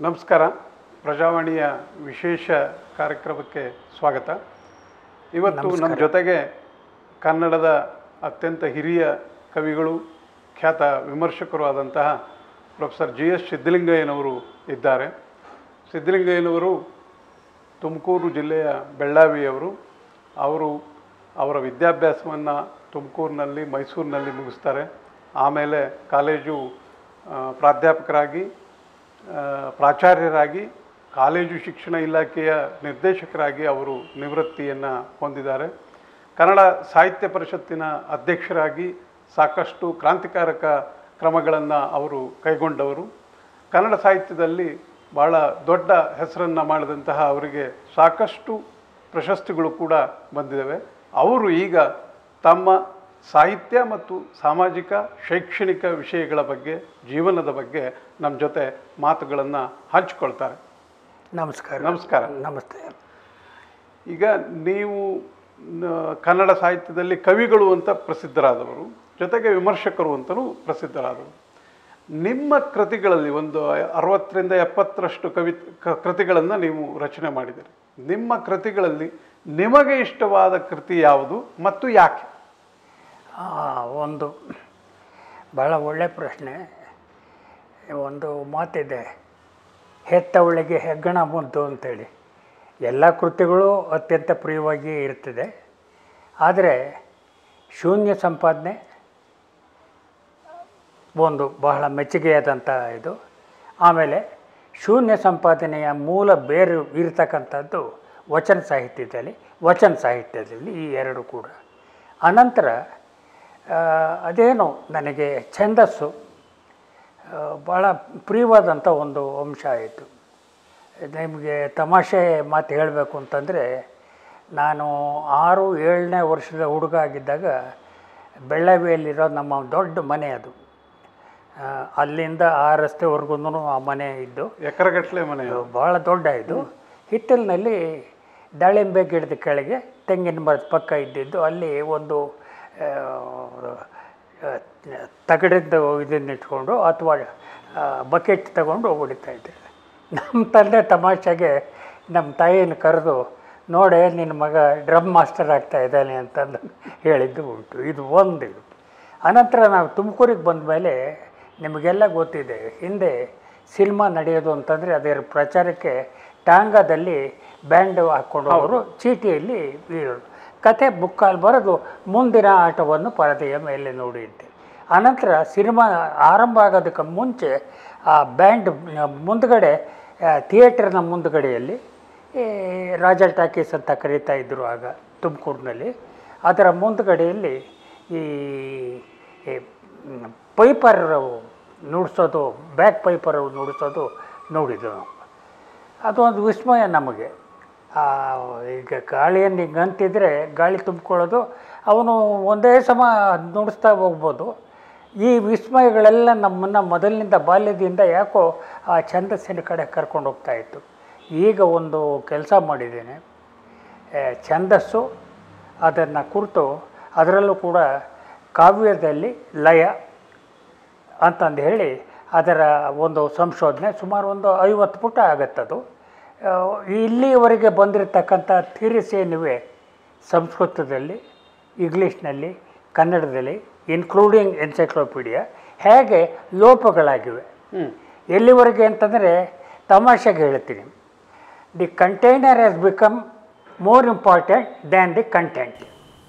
ನಮಸ್ಕಾರ. ಪ್ರಜಾವಾಣಿಯ ವಿಶೇಷ ಕಾರ್ಯಕ್ರಮಕ್ಕೆ ಸ್ವಾಗತ. ಇವತ್ತು ನಮ್ಮ ಜೊತೆಗೆ ಕನ್ನಡದ ಅತ್ಯಂತ ಹಿರಿಯ ಕವಿಗಳು, ಖ್ಯಾತ ವಿಮರ್ಶಕರು ಆದಂತಹ ಪ್ರೊಫೆಸರ್ GS ಸಿದ್ಧಲಿಂಗಯ್ಯನವರು ಇದ್ದಾರೆ. ಸಿದ್ಧಲಿಂಗಯ್ಯನವರು ತುಮಕೂರು ಜಿಲ್ಲೆಯ ಬೆಳ್ಳಾವಿಯವರು. ಅವರ ವಿದ್ಯಾಭ್ಯಾಸವನ್ನು ತುಮಕೂರಿನಲ್ಲಿ, ಮೈಸೂರಿನಲ್ಲಿ ಮುಗಿಸ್ತಾರೆ. ಆಮೇಲೆ ಕಾಲೇಜು ಪ್ರಾಧ್ಯಾಪಕರಾಗಿ, ಪ್ರಾಚಾರ್ಯರಾಗಿ, ಕಾಲೇಜು ಶಿಕ್ಷಣ ಇಲಾಖೆಯ ನಿರ್ದೇಶಕರಾಗಿ ಅವರು ನಿವೃತ್ತಿಯನ್ನು ಹೊಂದಿದ್ದಾರೆ. ಕನ್ನಡ ಸಾಹಿತ್ಯ ಪರಿಷತ್ತಿನ ಅಧ್ಯಕ್ಷರಾಗಿ ಸಾಕಷ್ಟು ಕ್ರಾಂತಿಕಾರಕ ಕ್ರಮಗಳನ್ನು ಅವರು ಕೈಗೊಂಡವರು. ಕನ್ನಡ ಸಾಹಿತ್ಯದಲ್ಲಿ ಭಾಳ ದೊಡ್ಡ ಹೆಸರನ್ನು ಮಾಡಿದಂತಹ ಅವರಿಗೆ ಸಾಕಷ್ಟು ಪ್ರಶಸ್ತಿಗಳು ಕೂಡ ಬಂದಿದ್ದಾವೆ. ಅವರು ಈಗ ತಮ್ಮ ಸಾಹಿತ್ಯ ಮತ್ತು ಸಾಮಾಜಿಕ ಶೈಕ್ಷಣಿಕ ವಿಷಯಗಳ ಬಗ್ಗೆ, ಜೀವನದ ಬಗ್ಗೆ ನಮ್ಮ ಜೊತೆ ಮಾತುಗಳನ್ನು ಹಂಚಿಕೊಳ್ತಾರೆ. ನಮಸ್ಕಾರ. ನಮಸ್ಕಾರ. ನಮಸ್ತೆ. ಈಗ ನೀವು ಕನ್ನಡ ಸಾಹಿತ್ಯದಲ್ಲಿ ಕವಿಗಳು ಅಂತ ಪ್ರಸಿದ್ಧರಾದವರು, ಜೊತೆಗೆ ವಿಮರ್ಶಕರು ಅಂತಲೂ ಪ್ರಸಿದ್ಧರಾದವರು. ನಿಮ್ಮ ಕೃತಿಗಳಲ್ಲಿ ಒಂದು 60ರಿಂದ 70ರಷ್ಟು ಕೃತಿಗಳನ್ನು ನೀವು ರಚನೆ ಮಾಡಿದ್ದೀರಿ. ನಿಮ್ಮ ಕೃತಿಗಳಲ್ಲಿ ನಿಮಗೆ ಇಷ್ಟವಾದ ಕೃತಿ ಯಾವುದು ಮತ್ತು ಯಾಕೆ? ಒಂದು ಭಾಳ ಒಳ್ಳೆಯ ಪ್ರಶ್ನೆ. ಒಂದು ಮಾತಿದೆ, ಹೆತ್ತವಳಿಗೆ ಹೆಗ್ಗಣ ಮುದ್ದು ಅಂತೇಳಿ. ಎಲ್ಲ ಕೃತಿಗಳು ಅತ್ಯಂತ ಪ್ರಿಯವಾಗಿ ಇರ್ತದೆ. ಆದರೆ ಶೂನ್ಯ ಸಂಪಾದನೆ ಒಂದು ಬಹಳ ಮೆಚ್ಚುಗೆಯಾದಂಥ ಇದು. ಆಮೇಲೆ ಶೂನ್ಯ ಸಂಪಾದನೆಯ ಮೂಲ ಬೇರು ಇರತಕ್ಕಂಥದ್ದು ವಚನ ಸಾಹಿತ್ಯದಲ್ಲಿ ಈ ಎರಡು ಕೂಡ. ಅನಂತರ ಅದೇನು ನನಗೆ ಛಂದಸ್ಸು ಭಾಳ ಪ್ರಿಯವಾದಂಥ ಒಂದು ಅಂಶ ಆಯಿತು. ನಿಮಗೆ ತಮಾಷೆ ಮಾತು ಹೇಳಬೇಕು ಅಂತಂದರೆ, ನಾನು 6-7ನೇ ವರ್ಷದ ಹುಡುಗ ಆಗಿದ್ದಾಗ ಬೆಳ್ಳಾವಿಯಲ್ಲಿರೋ ನಮ್ಮ ದೊಡ್ಡ ಮನೆ ಅದು. ಅಲ್ಲಿಂದ ಆ ರಸ್ತೆವರೆಗೂ ಆ ಮನೆ ಇದ್ದು, ಎಕರೆಗಟ್ಟಲೆ ಮನೆ, ಭಾಳ ದೊಡ್ಡ ಇದು. ಹಿತ್ತಲಿನಲ್ಲಿ ದಾಳಿಂಬೆ ಗಿಡದ ಕೆಳಗೆ ತೆಂಗಿನ ಮರದ ಪಕ್ಕ ಇದ್ದಿದ್ದು. ಅಲ್ಲಿ ಒಂದು ತಗಡಿದ್ದು ಇದನ್ನಿಟ್ಕೊಂಡು ಅಥವಾ ಬಕೆಟ್ ತಗೊಂಡು ಹೊಡಿತಾಯಿದ್ದೆ. ನಮ್ಮ ತಂದೆ ತಮಾಷೆಗೆ ನಮ್ಮ ತಾಯಿಯನ್ನು ಕರೆದು, ನೋಡೆ ನಿನ್ನ ಮಗ ಡ್ರಮ್ ಮಾಸ್ಟರ್ ಆಗ್ತಾ ಇದ್ದಾನೆ ಅಂತಂದು ಹೇಳಿದ್ದು ಉಂಟು. ಇದು ಒಂದು ಇದು. ಅನಂತರ ನಾವು ತುಮಕೂರಿಗೆ ಬಂದ ಮೇಲೆ ನಿಮಗೆಲ್ಲ ಗೊತ್ತಿದೆ, ಹಿಂದೆ ಸಿನಿಮಾ ನಡೆಯೋದು ಅಂತಂದರೆ ಅದರ ಪ್ರಚಾರಕ್ಕೆ ಟಾಂಗಾದಲ್ಲಿ ಬ್ಯಾಂಡ್ ಹಾಕ್ಕೊಂಡು ಅವರು ಚೀಟಿಯಲ್ಲಿ ಬೀರೋದು. ಕತೆ ಮುಕ್ಕಾಲು ಬರೆದು ಮುಂದಿನ ಆಟವನ್ನು ಪರದೆಯ ಮೇಲೆ ನೋಡಿದ್ದೆ. ಅನಂತರ ಸಿನಿಮಾ ಆರಂಭ ಆಗೋದಕ್ಕೆ ಮುಂಚೆ ಆ ಬ್ಯಾಂಡ್ ಮುಂದುಗಡೆ, ಥಿಯೇಟರ್ನ ಮುಂದುಗಡೆಯಲ್ಲಿ ರಾಜ ಟಾಕೀಸ್ ಅಂತ ಕರೀತಾ ಇದ್ದರು ಆಗ ತುಮಕೂರಿನಲ್ಲಿ. ಅದರ ಮುಂದುಗಡೆಯಲ್ಲಿ ಈ ಪೈಪರ್ ನುಡಿಸೋದು, ಬ್ಯಾಕ್ ಪೈಪರ್ ನುಡಿಸೋದು ನೋಡಿದ್ದು ನಾವು. ಅದೊಂದು ವಿಸ್ಮಯ ನಮಗೆ. ಈಗ ಗಾಳಿಯನ್ನು ಹಿಂಗೆ ಅಂತಿದ್ರೆ ಗಾಳಿ ತುಂಬಿಕೊಳ್ಳೋದು, ಅವನು ಒಂದೇ ಸಮ ನುಡಿಸ್ತಾ ಹೋಗ್ಬೋದು. ಈ ವಿಸ್ಮಯಗಳೆಲ್ಲ ನಮ್ಮನ್ನು ಮೊದಲಿನಿಂದ ಬಾಲ್ಯದಿಂದ ಯಾಕೋ ಆ ಛಂದಸ್ಸಿನ ಕಡೆ ಕರ್ಕೊಂಡು ಹೋಗ್ತಾಯಿತ್ತು. ಈಗ ಒಂದು ಕೆಲಸ ಮಾಡಿದ್ದೇನೆ, ಛಂದಸ್ಸು ಅದನ್ನು ಕುರಿತು, ಅದರಲ್ಲೂ ಕೂಡ ಕಾವ್ಯದಲ್ಲಿ ಲಯ ಅಂತಂದು ಹೇಳಿ ಅದರ ಒಂದು ಸಂಶೋಧನೆ. ಸುಮಾರು ಒಂದು 50 ಪುಟ ಆಗುತ್ತದು. ಇಲ್ಲಿಯವರೆಗೆ ಬಂದಿರತಕ್ಕಂಥ ಥಿಯರೀಸ್ ಏನಿವೆ ಸಂಸ್ಕೃತದಲ್ಲಿ, ಇಂಗ್ಲೀಷ್ನಲ್ಲಿ, ಕನ್ನಡದಲ್ಲಿ, ಇನ್ಕ್ಲೂಡಿಂಗ್ ಎನ್ಸೈಕ್ಲೋಪೀಡಿಯಾ, ಹೇಗೆ ಲೋಪಗಳಾಗಿವೆ. ಎಲ್ಲಿವರೆಗೆ ಅಂತಂದರೆ ತಮಾಷೆಗೆ ಹೇಳ್ತೀನಿ, the container has become more important than the content.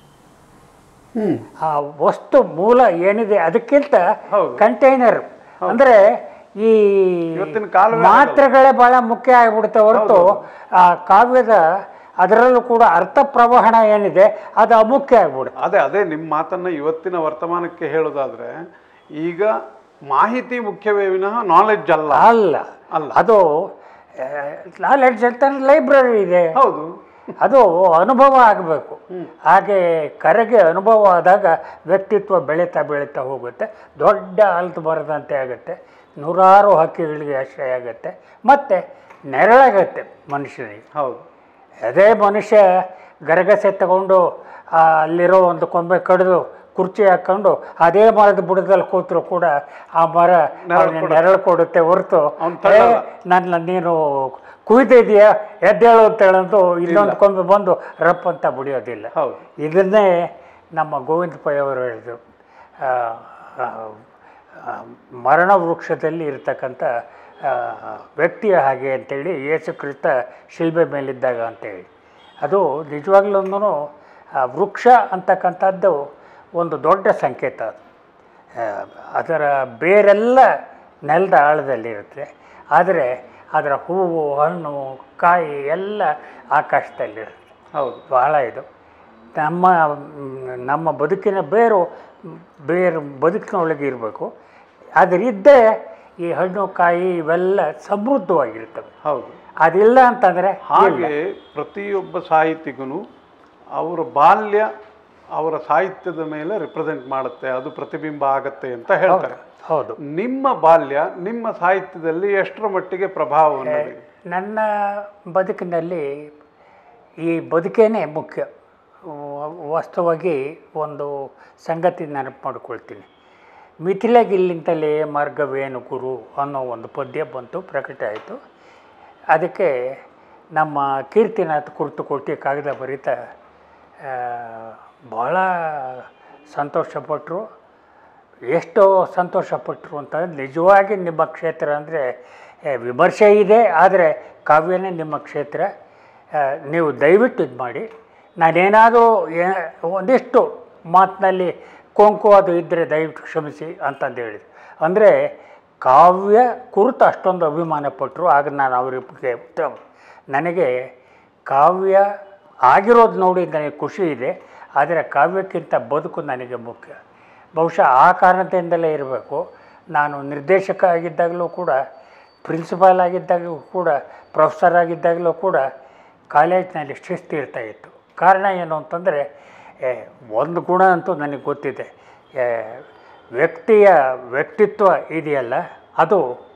ಆ ವಸ್ತು ಮೂಲ ಏನಿದೆ ಅದಕ್ಕಿಂತ ಕಂಟೈನರ್ ಅಂದರೆ ಈ ಮಾತ್ರೆಗಳೇ ಭಾಳ ಮುಖ್ಯ ಆಗಿಬಿಡುತ್ತೆ ಹೊರತು ಆ ಕಾವ್ಯದ ಅದರಲ್ಲೂ ಕೂಡ ಅರ್ಥ ಪ್ರವಹಣ ಏನಿದೆ ಅದು ಅಮುಖ್ಯ ಆಗಿಬಿಡುತ್ತೆ. ಅದೇ ನಿಮ್ಮ ಮಾತನ್ನು ಇವತ್ತಿನ ವರ್ತಮಾನಕ್ಕೆ ಹೇಳೋದಾದರೆ, ಈಗ ಮಾಹಿತಿ ಮುಖ್ಯವೇ ವಿನಃ ನಾಲೆಡ್ಜ್ ಅಲ್ಲ. ಅದು ನಾಲೆಡ್ಜ್ ಅಂತ ಲೈಬ್ರರಿ ಇದೆ. ಹೌದು, ಅದು ಅನುಭವ ಆಗಬೇಕು. ಹಾಗೆ ಕರೆಗೆ ಅನುಭವ ಆದಾಗ ವ್ಯಕ್ತಿತ್ವ ಬೆಳೀತಾ ಹೋಗುತ್ತೆ. ದೊಡ್ಡ ಅಲ್ತು ಬರದಂತೆ ಆಗುತ್ತೆ. ನೂರಾರು ಹಕ್ಕಿಗಳಿಗೆ ಆಶ್ರಯ ಆಗುತ್ತೆ. ಮತ್ತು ನೆರಳಾಗತ್ತೆ ಮನುಷ್ಯನಿಗೆ. ಹೌದು, ಅದೇ ಮನುಷ್ಯ ಗರಗಸೆ ತಗೊಂಡು ಅಲ್ಲಿರೋ ಒಂದು ಕೊಂಬೆ ಕಡಿದು ಕುರ್ಚಿ ಹಾಕ್ಕೊಂಡು ಅದೇ ಮರದ ಬುಡದಲ್ಲಿ ಕೂತರು ಕೂಡ ಆ ಮರ ನೆರಳು ಕೊಡುತ್ತೆ ಹೊರತು ನೀನು ಕುಯ್ದಿದೆಯಾ ಎದ್ದೇಳು ಅಂತೇಳಂದು ಇನ್ನೊಂದು ಕೊಂಬೆ ಬಂದು ರಪ್ ಅಂತ ಬಡಿಯೋದಿಲ್ಲ. ಇದನ್ನೇ ನಮ್ಮ ಗೋವಿಂದ ಪೈ ಅವರು ಹೇಳಿದರು, ಮರಣ ವೃಕ್ಷದಲ್ಲಿ ಇರತಕ್ಕಂಥ ವ್ಯಕ್ತಿಯ ಹಾಗೆ ಅಂತೇಳಿ ಯೇಸು ಕ್ರಿಸ್ತ ಶಿಲ್ಬೆ ಮೇಲಿದ್ದಾಗ ಅಂತೇಳಿ. ಅದು ನಿಜವಾಗ್ಲೂ ವೃಕ್ಷ ಅಂತಕ್ಕಂಥದ್ದು ಒಂದು ದೊಡ್ಡ ಸಂಕೇತ. ಅದರ ಬೇರೆಲ್ಲ ನೆಲದ ಆಳದಲ್ಲಿರುತ್ತೆ, ಆದರೆ ಅದರ ಹೂವು ಹಣ್ಣು ಕಾಯಿ ಎಲ್ಲ ಆಕಾಶದಲ್ಲಿರುತ್ತೆ. ಹೌದು, ಬಹಳ ಇದು ನಮ್ಮ ಬದುಕಿನ ಬೇರು ಬದುಕಿನೊಳಗೆ ಇರಬೇಕು. ಅದರಿದ್ದೇ ಈ ಹಣ್ಣು ಕಾಯಿ ಇವೆಲ್ಲ ಸಮೃದ್ಧವಾಗಿರ್ತವೆ. ಹೌದು, ಅದಿಲ್ಲ ಅಂತಂದರೆ ಹಾಗೆ ಪ್ರತಿಯೊಬ್ಬ ಸಾಹಿತಿಗೂ ಅವರ ಬಾಲ್ಯ ಅವರ ಸಾಹಿತ್ಯದ ಮೇಲೆ ರಿಪ್ರೆಸೆಂಟ್ ಮಾಡುತ್ತೆ, ಅದು ಪ್ರತಿಬಿಂಬ ಆಗತ್ತೆ ಅಂತ ಹೇಳ್ತಾರೆ. ಹೌದು, ನಿಮ್ಮ ಬಾಲ್ಯ ನಿಮ್ಮ ಸಾಹಿತ್ಯದಲ್ಲಿ ಎಷ್ಟರ ಮಟ್ಟಿಗೆ ಪ್ರಭಾವವನ್ನು? ನನ್ನ ಬದುಕಿನಲ್ಲಿ ಈ ಬದುಕೇನೆ ಮುಖ್ಯ. ವಾಸ್ತವವಾಗಿ ಒಂದು ಸಂಗತಿ ನೆನಪು ಮಾಡಿಕೊಳ್ತೀನಿ. ಮಿಥಿಲೆಗಿಲ್ಲಿಂತಲೇ ಮಾರ್ಗವೇನು ಗುರು ಅನ್ನೋ ಒಂದು ಪದ್ಯ ಬಂತು, ಪ್ರಕಟ ಆಯಿತು. ಅದಕ್ಕೆ ನಮ್ಮ ಕೀರ್ತಿನಾಥ್ ಕುರ್ತುಕೋಟಿ ಕಾಗದ ಬರೀತಾ ಭಾಳ ಸಂತೋಷಪಟ್ಟರು. ಎಷ್ಟೋ ಸಂತೋಷಪಟ್ಟರು ಅಂತ, ನಿಜವಾಗಿ ನಿಮ್ಮ ಕ್ಷೇತ್ರ ಅಂದರೆ ವಿಮರ್ಶೆ ಇದೆ, ಆದರೆ ಕಾವ್ಯನೇ ನಿಮ್ಮ ಕ್ಷೇತ್ರ, ನೀವು ದಯವಿಟ್ಟು ಇದು ಮಾಡಿ. ನಾನೇನಾದರೂ ಒಂದಿಷ್ಟು ಮಾತಿನಲ್ಲಿ ಕೊಂಕು ಅದು ಇದ್ದರೆ ದಯವಿಟ್ಟು ಕ್ಷಮಿಸಿ ಅಂತಂದು ಹೇಳಿದೆ. ಅಂದರೆ ಕಾವ್ಯ ಕುರಿತು ಅಷ್ಟೊಂದು ಅಭಿಮಾನ ಪಟ್ಟರು. ಆಗ ನಾನು ಅವರಿಗೆ ನನಗೆ ಕಾವ್ಯ ಆಗಿರೋದು ನೋಡಿ ನನಗೆ ಖುಷಿ ಇದೆ, ಆದರೆ ಕಾವ್ಯಕ್ಕಿಂತ ಬದುಕು ನನಗೆ ಮುಖ್ಯ. ಬಹುಶಃ ಆ ಕಾರಣದಿಂದಲೇ ಇರಬೇಕು. ನಾನು ನಿರ್ದೇಶಕ ಆಗಿದ್ದಾಗಲೂ ಕೂಡ, ಪ್ರಿನ್ಸಿಪಾಲ್ ಆಗಿದ್ದಾಗಲೂ ಕೂಡ, ಪ್ರೊಫೆಸರ್ ಆಗಿದ್ದಾಗಲೂ ಕೂಡ ಕಾಲೇಜಿನಲ್ಲಿ ಶಿಸ್ತು ಇರ್ತಾಯಿತ್ತು. ಕಾರಣ ಏನು ಅಂತಂದರೆ, ಒಂದು ಗುಣ ಅಂತೂ ನನಗೆ ಗೊತ್ತಿದೆ, ವ್ಯಕ್ತಿಯ ವ್ಯಕ್ತಿತ್ವ ಇದೆಯಲ್ಲ ಅದು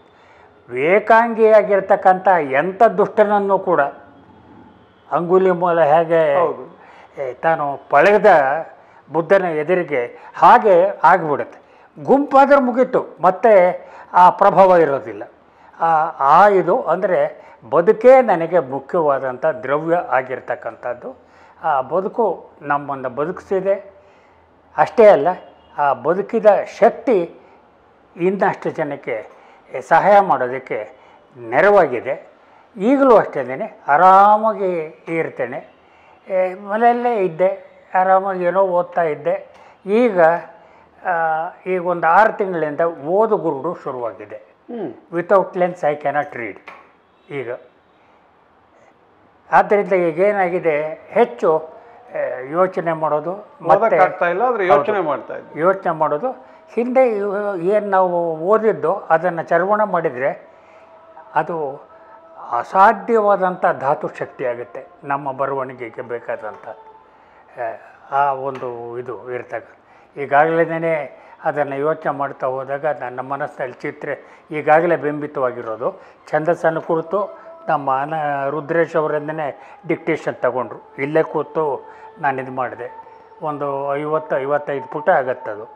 ಏಕಾಂಗಿಯಾಗಿರ್ತಕ್ಕಂಥ ಎಂಥ ದುಷ್ಟನನ್ನು ಕೂಡ ಅಂಗುಲಿ ಮೂಲ ಹೇಗೆ ತಾನು ಪಳೆದ ಬುದ್ಧನ ಎದುರಿಗೆ ಹಾಗೆ ಆಗಿಬಿಡುತ್ತೆ. ಗುಂಪಾದ್ರೆ ಮುಗೀತು, ಮತ್ತೆ ಆ ಪ್ರಭಾವ ಇರೋದಿಲ್ಲ. ಇದು ಅಂದರೆ ಬದುಕೇ ನನಗೆ ಮುಖ್ಯವಾದಂಥ ದ್ರವ್ಯ ಆಗಿರ್ತಕ್ಕಂಥದ್ದು. ಆ ಬದುಕು ನಮ್ಮನ್ನು ಬದುಕಿಸಿದೆ. ಅಷ್ಟೇ ಅಲ್ಲ, ಆ ಬದುಕಿದ ಶಕ್ತಿ ಇನ್ನಷ್ಟು ಜನಕ್ಕೆ ಸಹಾಯ ಮಾಡೋದಕ್ಕೆ ನೆರವಾಗಿದೆ. ಈಗಲೂ ಅಷ್ಟೇ ಆರಾಮಾಗಿ ಇರ್ತೇನೆ. ಮನೆಯಲ್ಲೇ ಇದ್ದೆ, ಆರಾಮಾಗಿ ಏನೋ ಓದ್ತಾ ಇದ್ದೆ. ಈಗ ಒಂದು 6 ತಿಂಗಳಿಂದ ಓದುಗುರುಡು ಶುರುವಾಗಿದೆ. Without lens I cannot read ಈಗ. ಆದ್ದರಿಂದ ಈಗೇನಾಗಿದೆ, ಹೆಚ್ಚು ಯೋಚನೆ ಮಾಡೋದು, ಮತ್ತೆ ಯೋಚನೆ ಮಾಡೋದು. ಹಿಂದೆ ಏನು ನಾವು ಓದಿದ್ದು ಅದನ್ನು ಚರ್ವಣ ಮಾಡಿದರೆ ಅದು ಅಸಾಧ್ಯವಾದಂಥ ಧಾತು ಶಕ್ತಿ ಆಗುತ್ತೆ ನಮ್ಮ ಬರವಣಿಗೆಗೆ ಬೇಕಾದಂಥ ಆ ಒಂದು ಇದು ಇರ್ತಕ್ಕ. ಈಗಾಗಲೇ ಅದನ್ನು ಯೋಚನೆ ಮಾಡ್ತಾ ಹೋದಾಗ ನನ್ನ ಮನಸ್ಸಿನಲ್ಲಿ ಚಿತ್ರ ಈಗಾಗಲೇ ಬಿಂಬಿತವಾಗಿರೋದು. ಛಂದಸ್ಸನ್ನು ಕುರಿತು ನಮ್ಮ ರುದ್ರೇಶ್ ಅವರಿಂದನೇ ಡಿಕ್ಟೇಷನ್ ತಗೊಂಡ್ರು. ಇಲ್ಲೇ ಕೂತು ನಾನು ಇದು ಮಾಡಿದೆ. ಒಂದು 50-55 ಪುಟ ಆಗತ್ತದು.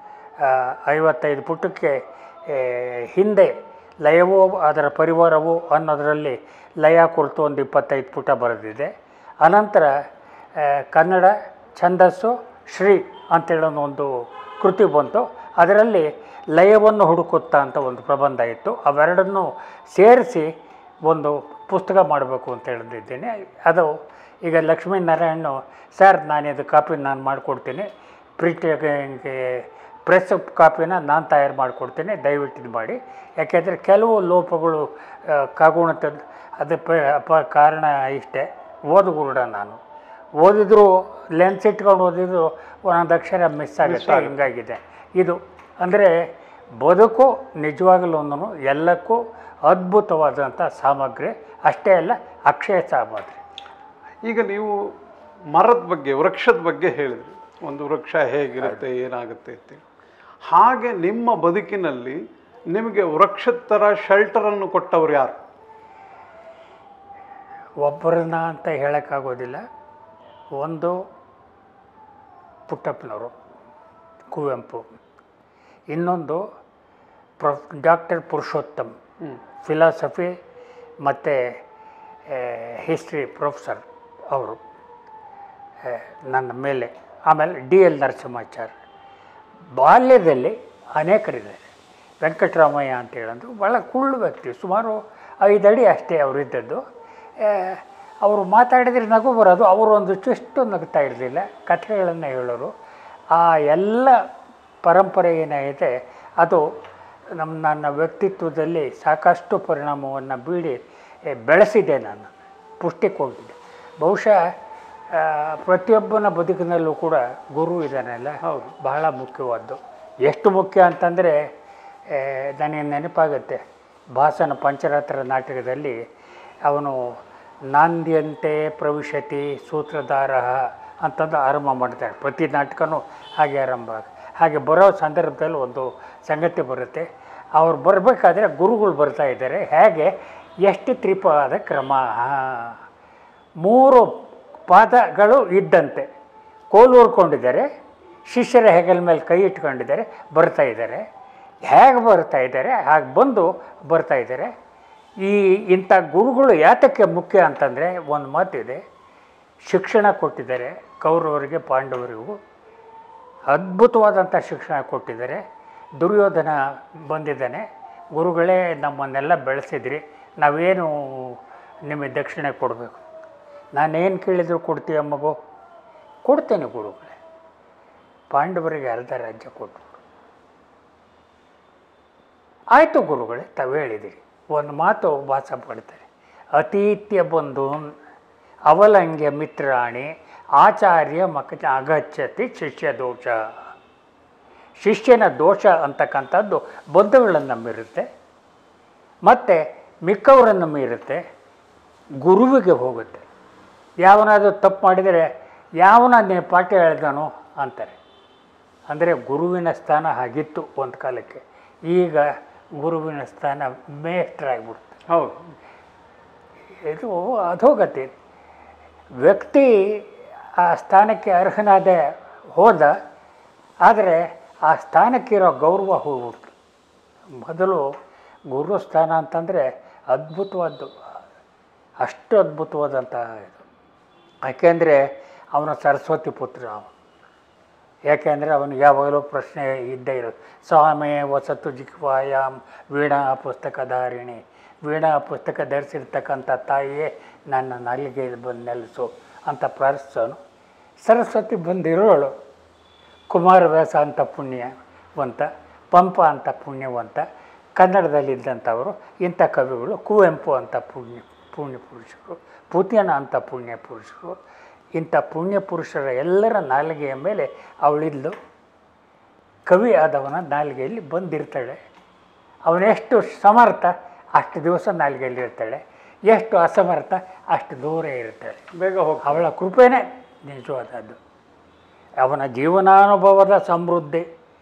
55 ಪುಟಕ್ಕೆ ಹಿಂದೆ ಲಯವೋ ಅದರ ಪರಿವಾರವೋ ಅನ್ನೋದರಲ್ಲಿ ಲಯ ಕುರಿತು ಒಂದು 25 ಪುಟ ಬರೆದಿದೆ. ಅನಂತರ ಕನ್ನಡ ಛಂದಸ್ಸು ಶ್ರೀ ಅಂತೇಳೋ ಒಂದು ಕೃತಿ ಬಂತು. ಅದರಲ್ಲಿ ಲಯವನ್ನು ಹುಡುಕುತ್ತಾ ಅಂತ ಒಂದು ಪ್ರಬಂಧ ಇತ್ತು. ಅವೆರಡನ್ನು ಸೇರಿಸಿ ಒಂದು ಪುಸ್ತಕ ಮಾಡಬೇಕು ಅಂತ ಹೇಳಿದ್ದೇನೆ. ಅದು ಈಗ ಲಕ್ಷ್ಮೀನಾರಾಯಣ ಸರ್, ನಾನಿದು ಕಾಪಿ ನಾನು ಮಾಡಿಕೊಡ್ತೀನಿ, ಪ್ರೆಸ್ ಕಾಪಿನ ನಾನು ತಯಾರು ಮಾಡಿಕೊಡ್ತೀನಿ, ದಯವಿಟ್ಟು ಇದು ಮಾಡಿ. ಯಾಕೆಂದರೆ ಕೆಲವು ಲೋಪಗಳು ಕಾಗುಣದ ಕಾರಣ ಇಷ್ಟೇ. ಓದುಗುರುಡ ನಾನು ಓದಿದ್ರು ಲೆನ್ಸ್ ಇಟ್ಕೊಂಡು ಓದಿದ್ರು ಒಂದೊಂದು ಅಕ್ಷರ ಮಿಸ್ ಆಗುತ್ತೆ. ಹಿಂಗಾಗಿದೆ ಇದು. ಅಂದರೆ ಬದುಕು ನಿಜವಾಗಲೂ ಎಲ್ಲಕ್ಕೂ ಅದ್ಭುತವಾದಂಥ ಸಾಮಗ್ರಿ. ಅಷ್ಟೇ ಅಲ್ಲ, ಅಕ್ಷಯ ಸಾಮಗ್ರಿ. ಈಗ ನೀವು ಮರದ ಬಗ್ಗೆ, ವೃಕ್ಷದ ಬಗ್ಗೆ ಹೇಳಿದ್ರಿ, ಒಂದು ವೃಕ್ಷ ಹೇಗಿರುತ್ತೆ ಏನಾಗುತ್ತೆ ಅಂತೇಳಿ. ಹಾಗೆ ನಿಮ್ಮ ಬದುಕಿನಲ್ಲಿ ನಿಮಗೆ ವೃಕ್ಷದ ಥರ ಶೆಲ್ಟರನ್ನು ಕೊಟ್ಟವ್ರು ಯಾರು? ಒಬ್ಬರನ್ನ ಅಂತ ಹೇಳೋಕ್ಕಾಗೋದಿಲ್ಲ. ಒಂದು ಪುಟ್ಟಪ್ಪನವರು, ಕುವೆಂಪು, ಇನ್ನೊಂದು ಡಾಕ್ಟರ್ ಪುರುಷೋತ್ತಮ್, ಫಿಲಾಸಫಿ ಮತ್ತು ಹಿಸ್ಟ್ರಿ ಪ್ರೊಫೆಸರ್ ಅವರು ನನ್ನ ಮೇಲೆ. ಆಮೇಲೆ DL ನರಸಿಂಹಾಚಾರ್ಯ. ಬಾಲ್ಯದಲ್ಲಿ ಅನೇಕರಿದ್ದಾರೆ. ವೆಂಕಟರಾಮಯ್ಯ ಅಂತ ಹೇಳಂದ್ರು ಭಾಳ ಕುಳ್ಳು ವ್ಯಕ್ತಿ, ಸುಮಾರು 5 ಅಡಿ ಅಷ್ಟೇ ಅವರಿದ್ದದ್ದು. ಅವರು ಮಾತಾಡಿದರೆ ನಗು ಬರೋದು, ಅವರು ಒಂದಿಷ್ಟು ನಗ್ತಾ ಇರಲಿಲ್ಲ, ಕಥೆಗಳನ್ನು ಹೇಳೋರು. ಆ ಎಲ್ಲ ಪರಂಪರೆ ಏನಾಗಿದೆ ಅದು ನನ್ನ ವ್ಯಕ್ತಿತ್ವದಲ್ಲಿ ಸಾಕಷ್ಟು ಪರಿಣಾಮವನ್ನು ಬೀರಿ ಬೆಳೆಸಿದೆ. ನಾನು ಪುಷ್ಟಿ ಕೊಟ್ಟಿದ್ದೆ. ಬಹುಶಃ ಪ್ರತಿಯೊಬ್ಬನ ಬದುಕಿನಲ್ಲೂ ಕೂಡ ಗುರು ಇದ್ದಾನಲ್ಲ, ಹೌದು, ಬಹಳ ಮುಖ್ಯವಾದ್ದು. ಎಷ್ಟು ಮುಖ್ಯ ಅಂತಂದರೆ ನನಗೆ ನೆನಪಾಗುತ್ತೆ, ಭಾಸನ ಪಂಚರಾತ್ರ ನಾಟಕದಲ್ಲಿ ಅವನು ನಾಂದ್ಯಂತೆ ಪ್ರವಿಶತಿ ಸೂತ್ರಧಾರ ಅಂತಂದು ಆರಂಭ ಮಾಡ್ತಾರೆ. ಪ್ರತಿ ನಾಟಕನೂ ಹಾಗೆ ಆರಂಭ. ಹಾಗೆ ಬರೋ ಸಂದರ್ಭದಲ್ಲಿ ಒಂದು ಸಂಗತಿ ಬರುತ್ತೆ. ಅವ್ರು ಬರಬೇಕಾದ್ರೆ ಗುರುಗಳು ಬರ್ತಾ ಇದ್ದಾರೆ. ಹೇಗೆ, ಎಷ್ಟು ತ್ರಿಪಾದ ಕ್ರಮ, 3 ಪಾದಗಳು ಇದ್ದಂತೆ ಕೋಲು ಊರ್ಕೊಂಡಿದ್ದಾರೆ, ಶಿಷ್ಯರ ಹೆಗಲ ಮೇಲೆ ಕೈ ಇಟ್ಕೊಂಡಿದ್ದಾರೆ, ಬರ್ತಾ ಇದ್ದಾರೆ. ಹೇಗೆ ಬರ್ತಾ ಇದ್ದಾರೆ, ಹಾಗೆ ಬಂದು ಬರ್ತಾ ಇದ್ದಾರೆ. ಇಂಥ ಗುರುಗಳು ಯಾತಕ್ಕೆ ಮುಖ್ಯ ಅಂತಂದರೆ, ಒಂದು ಮಾತಿದೆ, ಶಿಕ್ಷಣ ಕೊಟ್ಟಿದ್ದಾರೆ ಕೌರವರಿಗೆ ಪಾಂಡವರಿಗೂ, ಅದ್ಭುತವಾದಂಥ ಶಿಕ್ಷಣ ಕೊಟ್ಟಿದ್ದಾರೆ. ದುರ್ಯೋಧನ ಬಂದಿದ್ದಾನೆ, ಗುರುಗಳೇ ನಮ್ಮನ್ನೆಲ್ಲ ಬೆಳೆಸಿದ್ರಿ, ನಾವೇನು ನಿಮಗೆ ದಕ್ಷಿಣೆ ಕೊಡಬೇಕು? ನಾನೇನು ಕೇಳಿದ್ರು ಕೊಡ್ತೀಯ ಮಗು? ಕೊಡ್ತೇನೆ ಗುರುಗಳೇ. ಪಾಂಡವರಿಗೆ ಅರ್ಧ ರಾಜ್ಯ ಕೊಟ್ಟು. ಆಯಿತು ಗುರುಗಳೇ, ತಾವು ಹೇಳಿದಿರಿ. ಒಂದು ಮಾತು ಭಾಸ ಪಡ್ತಾರೆ, ಅತೀತ್ಯ ಬಂಧು ಅವಲಂಗ್ಯ ಮಿತ್ರಾಣಿ ಆಚಾರ್ಯ ಅಗಚ್ಚತಿ ಶಿಷ್ಯ ದೋಷ. ಶಿಷ್ಯನ ದೋಷ ಅಂತಕ್ಕಂಥದ್ದು ಬಂಧುಗಳನ್ನು ಮೀರುತ್ತೆ, ಮತ್ತು ಮಿಕ್ಕವರನ್ನು ಮೀರುತ್ತೆ, ಗುರುವಿಗೆ ಹೋಗುತ್ತೆ. ಯಾವನಾದರೂ ತಪ್ಪು ಮಾಡಿದರೆ ಯಾವನ ನೀನು ಪಾಠ ಹೇಳಿದನು ಅಂತಾರೆ. ಅಂದರೆ ಗುರುವಿನ ಸ್ಥಾನ ಆಗಿತ್ತು ಒಂದು ಕಾಲಕ್ಕೆ, ಈಗ ಗುರುವಿನ ಸ್ಥಾನ ಮೇಷ್ಟ್ರಾಗಿಬಿಡುತ್ತೆ. ಹೌದು, ಇದು ಅಧೋಗತಿ. ವ್ಯಕ್ತಿ ಆ ಸ್ಥಾನಕ್ಕೆ ಅರ್ಹನಾದ ಹೋದ, ಆದರೆ ಆ ಸ್ಥಾನಕ್ಕಿರೋ ಗೌರವ ಹೋಗ್ಬಿಡ್ತು. ಮೊದಲು ಗುರು ಸ್ಥಾನ ಅಂತಂದರೆ ಅದ್ಭುತವಾದ್ದು, ಅಷ್ಟು ಅದ್ಭುತವಾದಂಥ ಇದು. ಯಾಕೆಂದರೆ ಅವನ ಸರಸ್ವತಿ ಪುತ್ರ ಅವನು. ಯಾಕೆಂದರೆ ಅವನಿಗೆ ಯಾವಾಗಲೂ ಪ್ರಶ್ನೆ ಇದ್ದೇ ಇರೋದು, ಸ್ವಾಮಿ ವಸತು ಜಿಕ್ವಾಯಾಮ್ ವೀಣಾ ಪುಸ್ತಕಧಾರಿಣಿ. ವೀಣಾ ಪುಸ್ತಕ ಧರಿಸಿರ್ತಕ್ಕಂಥ ತಾಯಿಯೇ ನನ್ನ ನಾಲಿಗೆ ಬಂದು ನೆಲೆಸು ಅಂತ ಪ್ರಾರ್ಥಿಸೋನು. ಸರಸ್ವತಿ ಬಂದಿರೋಳು. ಕುಮಾರವ್ಯಾಸ ಅಂತ ಪುಣ್ಯವಂತ, ಪಂಪ ಅಂತ ಪುಣ್ಯವಂತ, ಕನ್ನಡದಲ್ಲಿದ್ದಂಥವರು ಇಂಥ ಕವಿಗಳು. ಕುವೆಂಪು ಅಂತ ಪುಣ್ಯ ಪುರುಷರು, ಪುತಿಯನ ಅಂತ ಪುಣ್ಯ ಪುರುಷರು. ಇಂಥ ಪುಣ್ಯ ಪುರುಷರ ಎಲ್ಲರ ನಾಲಿಗೆಯ ಮೇಲೆ ಅವಳಿದ್ದು ಕವಿ ಆದವನ ನಾಲಿಗೆಯಲ್ಲಿ ಬಂದಿರ್ತಾಳೆ. ಅವನೆಷ್ಟು ಸಮರ್ಥ ಅಷ್ಟು ದಿವಸ ನಾಲಿಗೆಯಲ್ಲಿರ್ತಾಳೆ, ಎಷ್ಟು ಅಸಮರ್ಥ ಅಷ್ಟು ದೂರ ಇರ್ತಾಳೆ. ಬೇಗ ಹೋಗಿ ಅವಳ ಕೃಪೆನೇ ನಿಜವಾದದ್ದು. ಅವನ ಜೀವನಾನುಭವದ ಸಮೃದ್ಧಿ,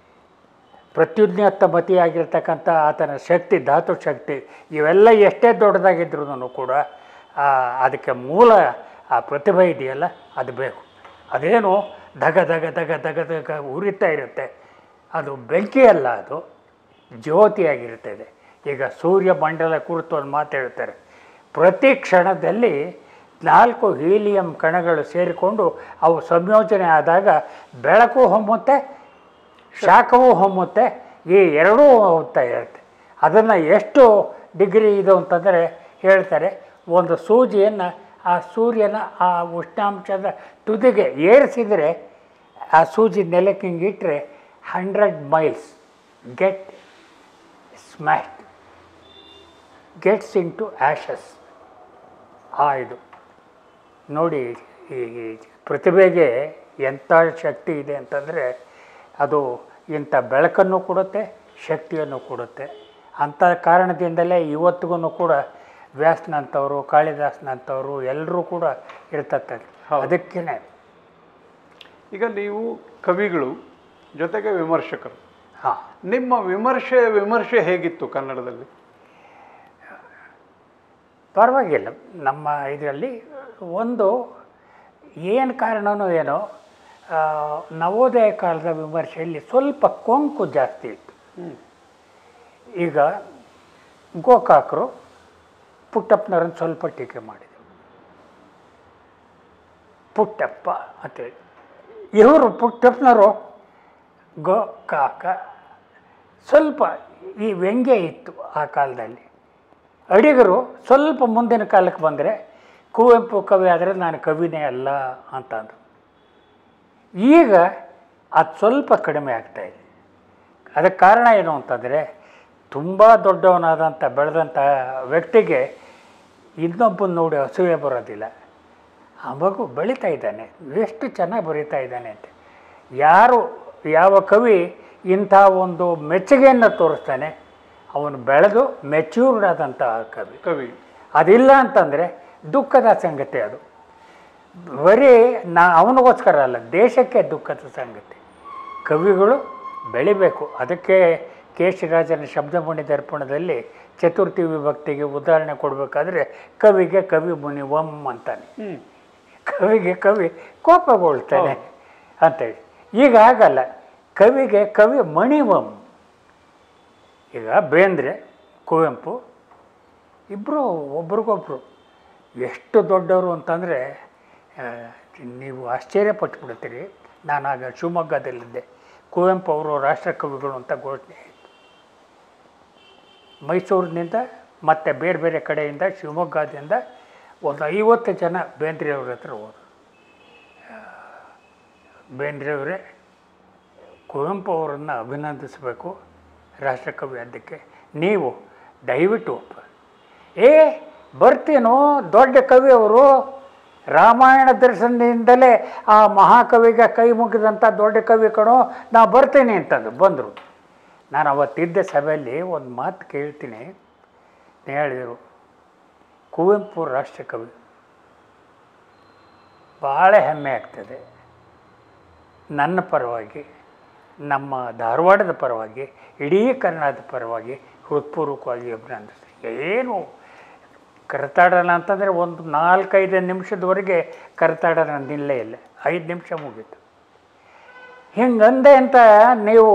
ಪ್ರತ್ಯುಜ್ಞತ ಮತಿಯಾಗಿರ್ತಕ್ಕಂಥ ಆತನ ಶಕ್ತಿ, ಧಾತು ಶಕ್ತಿ, ಇವೆಲ್ಲ ಎಷ್ಟೇ ದೊಡ್ಡದಾಗಿದ್ರೂ ಕೂಡ ಅದಕ್ಕೆ ಮೂಲ ಆ ಪ್ರತಿಭೆ ಇದೆಯಲ್ಲ, ಅದು ಬೇಕು. ಅದೇನು ಧಗ ಧಗ ಧಗ ಧಗ ಧಗ ಉರಿತಾ ಇರುತ್ತೆ, ಅದು ಬೆಂಕಿ ಅಲ್ಲ, ಅದು ಜ್ಯೋತಿಯಾಗಿರ್ತದೆ. ಈಗ ಸೂರ್ಯ ಮಂಡಲ ಕುರಿತು ಒಂದು ಮಾತು ಹೇಳ್ತಾರೆ, ಪ್ರತಿ ಕ್ಷಣದಲ್ಲಿ 4 ಹೀಲಿಯಂ ಕಣಗಳು ಸೇರಿಕೊಂಡು ಅವು ಸಂಯೋಜನೆ ಆದಾಗ ಬೆಳಕು ಹೊಮ್ಮುತ್ತೆ, ಶಾಖವೂ ಹೊಮ್ಮುತ್ತೆ, ಈ ಎರಡೂ ಹೋಗ್ತಾ ಇರುತ್ತೆ. ಅದನ್ನು ಎಷ್ಟು ಡಿಗ್ರಿ ಇದು ಅಂತಂದರೆ ಹೇಳ್ತಾರೆ, ಒಂದು ಸೂಜಿಯನ್ನು ಆ ಸೂರ್ಯನ ಆ ಉಷ್ಣಾಂಶದ ತುದಿಗೆ ಏರಿಸಿದರೆ ಆ ಸೂಜಿ ನೆಲಕ್ಕೆ ಹಿಂಗಿಟ್ಟರೆ 100 miles get smashed, gets into ashes. ಇದು ನೋಡಿ, ಈ ಪ್ರತಿಭೆಗೆ ಎಂಥ ಶಕ್ತಿ ಇದೆ ಅಂತಂದರೆ ಅದು ಇಂಥ ಬೆಳಕನ್ನು ಕೊಡುತ್ತೆ, ಶಕ್ತಿಯನ್ನು ಕೊಡುತ್ತೆ. ಅಂಥ ಕಾರಣದಿಂದಲೇ ಇವತ್ತಿಗೂ ಕೂಡ ವ್ಯಾಸನಂಥವರು, ಕಾಳಿದಾಸನಂಥವರು ಎಲ್ಲರೂ ಕೂಡ ಇರ್ತದೆ. ಅದಕ್ಕೇ ಈಗ ನೀವು ಕವಿಗಳು ಜೊತೆಗೆ ವಿಮರ್ಶಕರು. ಹಾಂ, ನಿಮ್ಮ ವಿಮರ್ಶೆ ಹೇಗಿತ್ತು ಕನ್ನಡದಲ್ಲಿ? ಪರವಾಗಿಲ್ಲ. ನಮ್ಮ ಇದರಲ್ಲಿ ಒಂದು ಏನು ಕಾರಣವೋ ಏನೋ ನವೋದಯ ಕಾಲದ ವಿಮರ್ಶೆಯಲ್ಲಿ ಸ್ವಲ್ಪ ಕೊಂಕು ಜಾಸ್ತಿ ಇತ್ತು. ಈಗ ಗೋಕಾಕರು ಪುಟ್ಟಪ್ಪನವರನ್ನು ಸ್ವಲ್ಪ ಟೀಕೆ ಮಾಡಿದರು. ಪುಟ್ಟಪ್ಪ ಅಂತೇಳಿ ಇವರು ಪುಟ್ಟಪ್ಪನವರು ಗೋಕಾಕ ಸ್ವಲ್ಪ ಈ ವ್ಯಂಗ್ಯ ಇತ್ತು ಆ ಕಾಲದಲ್ಲಿ. ಅಡಿಗರು ಸ್ವಲ್ಪ ಮುಂದಿನ ಕಾಲಕ್ಕೆ ಬಂದರೆ ಕುವೆಂಪು ಕವಿ ಆದರೆ ನಾನು ಕವಿನೇ ಅಲ್ಲ ಅಂತಂದರು. ಈಗ ಅದು ಸ್ವಲ್ಪ ಕಡಿಮೆ ಆಗ್ತಾಯಿದೆ. ಅದಕ್ಕೆ ಕಾರಣ ಏನು ಅಂತಂದರೆ ತುಂಬ ದೊಡ್ಡವನಾದಂಥ ಬೆಳೆದಂಥ ವ್ಯಕ್ತಿಗೆ ಇನ್ನೊಬ್ಬನ ನೋಡಿ ಅಸೂಯೆ ಬರೋದಿಲ್ಲ. ಆ ಮಗು ಬೆಳೀತಾ ಇದ್ದಾನೆ, ಎಷ್ಟು ಚೆನ್ನಾಗಿ ಬರೀತಾ ಇದ್ದಾನೆ ಅಂತ. ಯಾವ ಕವಿ ಇಂಥ ಒಂದು ಮೆಚ್ಚುಗೆಯನ್ನು ತೋರಿಸ್ತಾನೆ ಅವನು ಬೆಳೆದು ಮೆಚ್ಯೂರ್ಡ್ ಆದಂಥ ಕವಿ. ಅದಿಲ್ಲ ಅಂತಂದರೆ ದುಃಖದ ಸಂಗತಿ. ಅದು ಬರೀ ಅವನಿಗೋಸ್ಕರ ಅಲ್ಲ, ದೇಶಕ್ಕೆ ದುಃಖದ ಸಂಗತಿ. ಕವಿಗಳು ಬೆಳಿಬೇಕು. ಅದಕ್ಕೆ ಕೆ ಸಿ ರಾಜನ ಶಬ್ದಮಣಿ ದರ್ಪಣದಲ್ಲಿ ಚತುರ್ಥಿ ವಿಭಕ್ತಿಗೆ ಉದಾಹರಣೆ ಕೊಡಬೇಕಾದ್ರೆ ಕವಿಗೆ ಕವಿ ಮುನಿ ವಂ ಅಂತಾನೆ. ಕವಿಗೆ ಕವಿ ಕೋಪಗೊಳ್ತಾನೆ ಅಂತೇಳಿ. ಈಗ ಆಗಲ್ಲ, ಕವಿಗೆ ಕವಿ ಮಣಿವಂ. ಈಗ ಬೇಂದ್ರೆ ಕುವೆಂಪು ಇಬ್ಬರು ಒಬ್ರಿಗೊಬ್ರು ಎಷ್ಟು ದೊಡ್ಡವರು ಅಂತಂದರೆ ನೀವು ಆಶ್ಚರ್ಯಪಟ್ಟುಬಿಡ್ತೀರಿ. ನಾನಾಗ ಶಿವಮೊಗ್ಗದಲ್ಲಿದ್ದೆ. ಕುವೆಂಪು ಅವರು ರಾಷ್ಟ್ರಕವಿಗಳು ಅಂತ ಘೋಷಣೆ ಆಯಿತು. ಮೈಸೂರಿನಿಂದ ಮತ್ತು ಬೇರೆ ಬೇರೆ ಕಡೆಯಿಂದ ಶಿವಮೊಗ್ಗದಿಂದ ಒಂದು 50 ಜನ ಬೇಂದ್ರೆಯವ್ರ ಹತ್ರ ಹೋದರು. ಬೇಂದ್ರೆಯವರೇ ಕುವೆಂಪು ಅವರನ್ನು ಅಭಿನಂದಿಸಬೇಕು ರಾಷ್ಟ್ರಕವಿ ಅದಕ್ಕೆ ನೀವು ದಯವಿಟ್ಟು ಬರ್ತೀನೋ ದೊಡ್ಡ ಕವಿ ಅವರು, ರಾಮಾಯಣ ದರ್ಶನದಿಂದಲೇ ಆ ಮಹಾಕವಿಗೆ ಕೈ ಮುಗಿದಂಥ ದೊಡ್ಡ ಕವಿ ಕಣೋ, ನಾ ಬರ್ತೀನಿ ಅಂತಂದು ಬಂದರು. ನಾನು ಅವತ್ತಿದ್ದ ಸಭೆಯಲ್ಲಿ ಒಂದು ಮಾತು ಕೇಳ್ತೀನಿ. ಹೇಳಿದರು, ಕುವೆಂಪು ರಾಷ್ಟ್ರಕವಿ. ಭಾಳ ಹೆಮ್ಮೆ ಆಗ್ತದೆ. ನನ್ನ ಪರವಾಗಿ, ನಮ್ಮ ಧಾರವಾಡದ ಪರವಾಗಿ, ಇಡೀ ಕರ್ನಾಟಕದ ಪರವಾಗಿ ಹೃತ್ಪೂರ್ವಕವಾಗಿ ಅಭಿನಂದಿಸ್ತೀನಿ. ಏನು ಕರೆತಾಡೋಣ ಅಂತಂದರೆ ಒಂದು 4-5 ನಿಮಿಷದವರೆಗೆ ಕರೆತಾಡೋಣ ನಿಲ್ಲೇ ಇಲ್ಲ. 5 ನಿಮಿಷ ಮುಗೀತು. ಹಿಂಗಂದೆ ಅಂತ ನೀವು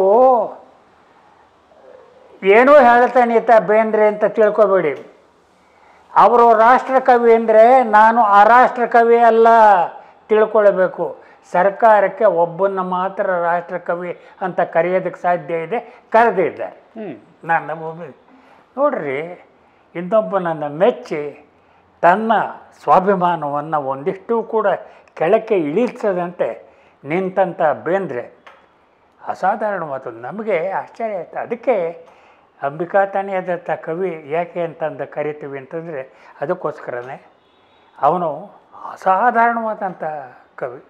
ಏನೂ ಹೇಳ್ತಾನೆ ಬೇಂದ್ರೆ ಅಂತ ತಿಳ್ಕೊಬೇಡಿ. ಅವರು ರಾಷ್ಟ್ರಕವಿ ಅಂದರೆ ನಾನು ಆ ರಾಷ್ಟ್ರಕವಿ ಅಲ್ಲ ತಿಳ್ಕೊಳ್ಬೇಕು. ಸರ್ಕಾರಕ್ಕೆ ಒಬ್ಬನ್ನ ಮಾತ್ರ ರಾಷ್ಟ್ರಕವಿ ಅಂತ ಕರೆಯೋದಕ್ಕೆ ಸಾಧ್ಯ ಇದೆ, ಕರೆದಿದ್ದಾರೆ. ನಾನು ನೋಡ್ರಿ, ಇನ್ನೊಬ್ಬನನ್ನು ಮೆಚ್ಚಿ ತನ್ನ ಸ್ವಾಭಿಮಾನವನ್ನು ಒಂದಿಷ್ಟು ಕೂಡ ಕೆಳಕ್ಕೆ ಇಳಿಸದಂತೆ ನಿಂತಂಥ ಬೇಂದ್ರೆ ಅಸಾಧಾರಣವಾದ. ನಮಗೆ ಆಶ್ಚರ್ಯ ಆಯಿತು. ಅದಕ್ಕೆ ಅಂಬಿಕಾ ತಾನಿಯಾದಂಥ ಕವಿ ಯಾಕೆ ಅಂತಂದು ಕರಿತೀವಿ ಅಂತಂದರೆ ಅದಕ್ಕೋಸ್ಕರನೇ ಅವನು ಅಸಾಧಾರಣವಾದಂಥ ಕವಿ.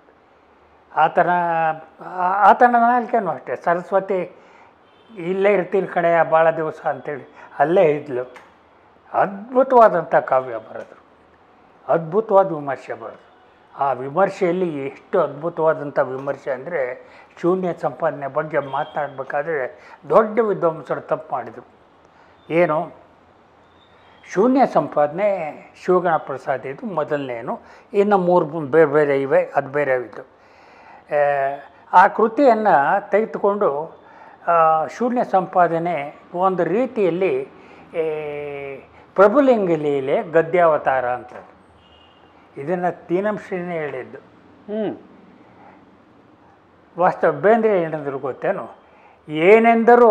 ಆತನ ನಾಲ್ಕೇನು ಅಷ್ಟೇ, ಸರಸ್ವತಿ ಇಲ್ಲೇ ಇರ್ತೀನಿ ಕಣೆಯ ಭಾಳ ದಿವಸ ಅಂಥೇಳಿ ಅಲ್ಲೇ ಇದ್ಲು. ಅದ್ಭುತವಾದಂಥ ಕಾವ್ಯ ಬರೆದರು, ಅದ್ಭುತವಾದ ವಿಮರ್ಶೆ ಬರೆದರು. ಆ ವಿಮರ್ಶೆಯಲ್ಲಿ ಎಷ್ಟು ಅದ್ಭುತವಾದಂಥ ವಿಮರ್ಶೆ ಅಂದರೆ, ಶೂನ್ಯ ಸಂಪಾದನೆ ಬಗ್ಗೆ ಮಾತನಾಡಬೇಕಾದ್ರೆ ದೊಡ್ಡ ವಿದ್ವಾಂಸರು ತಪ್ಪು ಮಾಡಿದರು. ಏನು ಶೂನ್ಯ ಸಂಪಾದನೆ ಶಿವಗಣ ಪ್ರಸಾದ್ ಇದು ಮೊದಲನೇನು, ಇನ್ನು 3 ಬೇರೆ ಬೇರೆ ಇವೆ, ಅದು ಬೇರೆ ಇದ್ದು. ಆ ಕೃತಿಯನ್ನು ತೆಗೆದುಕೊಂಡು ಶೂನ್ಯ ಸಂಪಾದನೆ ಒಂದು ರೀತಿಯಲ್ಲಿ ಪ್ರಭುಲಿಂಗ ಲೀಲೆ ಗದ್ಯಾವತಾರ ಅಂತ. ಇದನ್ನು ತೀನಂಶ್ರೀನೇ ಹೇಳಿದ್ದು. ವಾಸ್ತವ ಬೇಂದ್ರೆ ಏನೆಂದರೂ ಗೊತ್ತೇನು, ಏನೆಂದರೂ